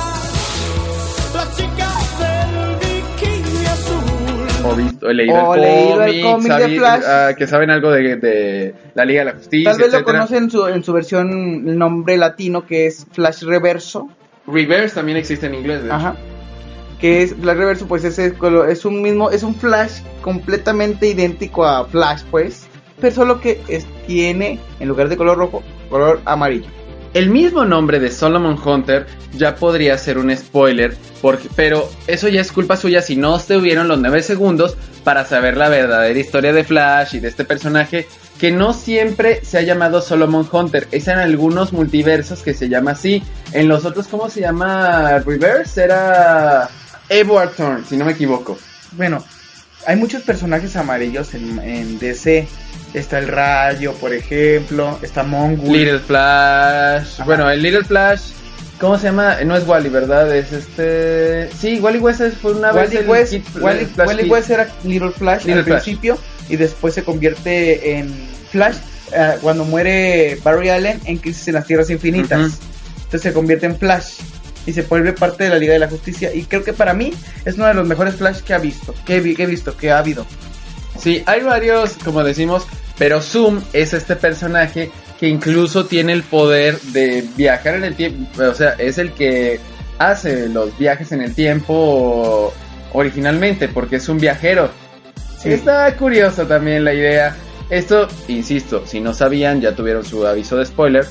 Flash, la chica del bikini azul. O visto, he leído O el leído el cómic, cómic de sabi- Flash. ah, que saben algo de, de la Liga de la Justicia, tal vez lo etcétera. conocen en su, en su versión, el nombre latino, que es Flash Reverso. Reverse también existe en inglés, de hecho. Ajá. Que es Flash Reverso, pues es, es, es un mismo, es un Flash completamente idéntico a Flash, pues. Pero solo que es, tiene, en lugar de color rojo, color amarillo. El mismo nombre de Solomon Hunter ya podría ser un spoiler, porque, pero eso ya es culpa suya si no estuvieron los nueve segundos para saber la verdadera historia de Flash y de este personaje, que no siempre se ha llamado Solomon Hunter, es en algunos multiversos que se llama así. En los otros, ¿cómo se llama? Reverse, era Edward Thorne, si no me equivoco. Bueno, hay muchos personajes amarillos en, en D C. Está el Rayo, por ejemplo, está Mongul. Little Flash. Ajá. Bueno, el Little Flash, ¿cómo se llama? No es Wally, ¿verdad? Es este... Sí, Wally West fue una Wally vez el West, Kid- Wally, Flash Wally Kid. West era Little Flash Little al Flash. principio y después se convierte en Flash uh, cuando muere Barry Allen en Crisis en las Tierras Infinitas. Uh-huh. Entonces se convierte en Flash y se vuelve parte de la Liga de la Justicia y creo que para mí es uno de los mejores Flash que ha visto, que he, vi- que he visto, que ha habido. Sí, hay varios, como decimos, pero Zoom es este personaje que incluso tiene el poder de viajar en el tiempo, o sea, es el que hace los viajes en el tiempo originalmente, porque es un viajero. Sí. Está curioso también la idea. Esto, insisto, si no sabían, ya tuvieron su aviso de spoiler.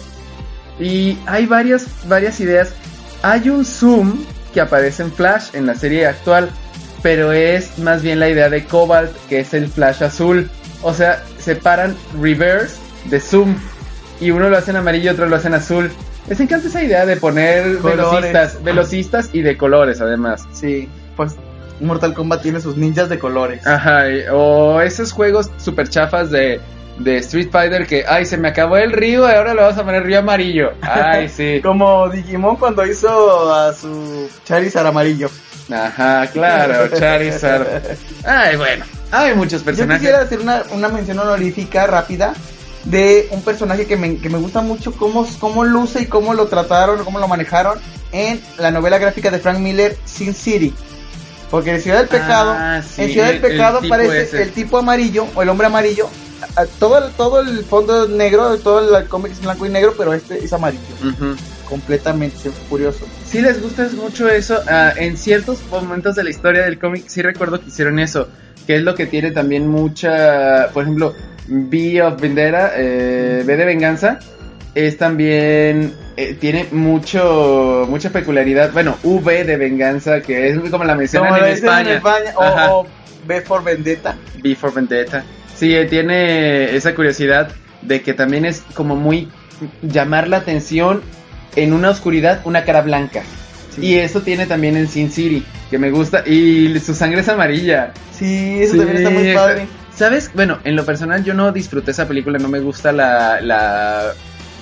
Y hay varias, varias ideas. Hay un Zoom que aparece en Flash en la serie actual, pero es más bien la idea de Cobalt, que es el Flash azul. O sea, separan Reverse de Zoom y uno lo hace en amarillo y otro lo hace en azul. Les encanta esa idea de poner Colores. velocistas, velocistas y de colores además. Sí, pues Mortal Kombat tiene sus ninjas de colores. Ajá, y- o esos juegos super chafas de, de Street Fighter que, ay, se me acabó el río y ahora lo vas a poner río amarillo. Ay, sí. Como Digimon cuando hizo a su Charizard amarillo. Ajá, claro, Charizard. Ay, bueno, hay muchos Yo personajes. quisiera hacer una, una mención honorífica rápida de un personaje que me, que me gusta mucho cómo, cómo luce y cómo lo trataron, cómo lo manejaron en la novela gráfica de Frank Miller, Sin City. Porque en Ciudad del Pecado, Ah, sí, en Ciudad del el- el Pecado tipo aparece ese. el tipo amarillo o el hombre amarillo. a- a- Todo el, todo el fondo negro, todo el cómic es blanco y negro, pero este es amarillo. Ujú. Completamente, es curioso. Si les gusta mucho eso, ah, en ciertos momentos de la historia del cómic sí recuerdo que hicieron eso, que es lo que tiene también mucha, por ejemplo, V of Vendetta, eh, V de Venganza, es también, eh, tiene mucho, mucha peculiaridad, bueno, V de Venganza, que es como la mencionan Como en lo dicen España, en España, Ajá. o, o V for Vendetta. V for Vendetta. Sí, eh, tiene esa curiosidad de que también es como muy llamar la atención en una oscuridad, una cara blanca. Sí. Y eso tiene también en Sin City, que me gusta. Y su sangre es amarilla. Sí, eso Sí, también está muy padre. ¿Sabes? Bueno, en lo personal yo no disfruté esa película, no me gusta la, la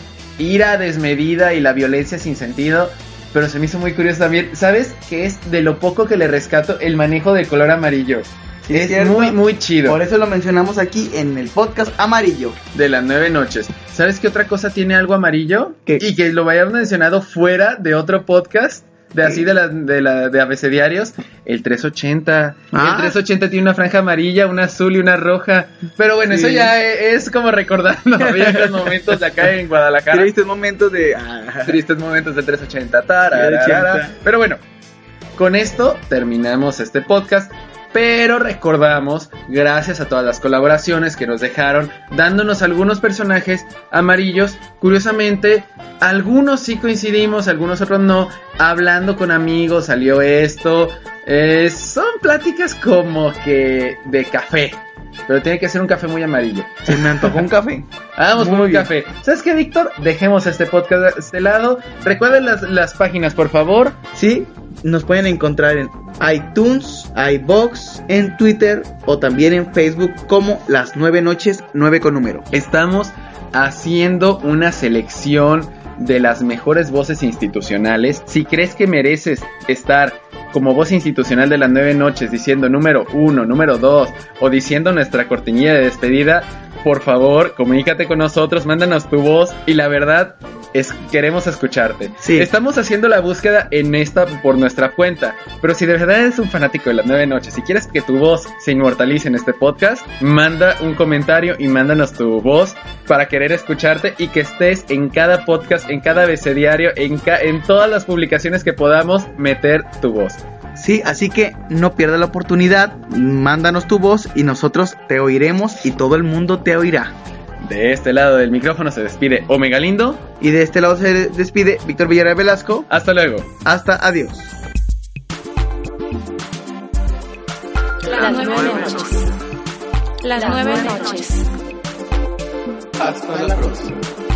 ira desmedida y la violencia sin sentido, pero se me hizo muy curioso también. ¿Sabes? Que es de lo poco que le rescato el manejo del color amarillo. Sí, es cierto. muy, muy chido. Por eso lo mencionamos aquí en el podcast amarillo. De las nueve noches. ¿Sabes qué otra cosa tiene algo amarillo? ¿Qué? Y que lo hayamos mencionado fuera de otro podcast, de así de la, de la de abecediarios, el trescientos ochenta. Ah. El trescientos ochenta tiene una franja amarilla, una azul y una roja. Pero bueno, Sí. eso ya e- es como recordando viejos momentos de acá en Guadalajara. Tristes momentos de... ah, Tristes momentos del trescientos ochenta. Tararara. ochenta. Pero bueno, con esto terminamos este podcast. Pero recordamos, gracias a todas las colaboraciones que nos dejaron, dándonos algunos personajes amarillos. Curiosamente, algunos sí coincidimos, algunos otros no. Hablando con amigos salió esto. Eh, son pláticas como que de café. Pero tiene que ser un café muy amarillo. Se me antojó un café. Vamos Muy con un bien. café. ¿Sabes qué, Víctor? Dejemos este podcast de este lado. Recuerden las, las páginas, por favor. Sí, nos pueden encontrar en iTunes, iVoox, en Twitter o también en Facebook como Las Nueve Noches, nueve con número. Estamos haciendo una selección de las mejores voces institucionales. Si crees que mereces estar como voz institucional de las nueve noches diciendo número uno, número dos o diciendo nuestra cortinilla de despedida, por favor, comunícate con nosotros, mándanos tu voz y la verdad es queremos escucharte. Sí. Estamos haciendo la búsqueda en esta por nuestra cuenta, pero si de verdad eres un fanático de las nueve noches y quieres que tu voz se inmortalice en este podcast, manda un comentario y mándanos tu voz para querer escucharte y que estés en cada podcast, en cada abecediario, en, ca en todas las publicaciones que podamos meter tu voz. Sí, así que no pierdas la oportunidad, mándanos tu voz y nosotros te oiremos y todo el mundo te oirá. De este lado del micrófono se despide Omega Lindo. Y de este lado se despide Víctor Villarreal Velasco. Hasta luego. Hasta adiós. Las nueve noches. Las nueve noches. Hasta la próxima.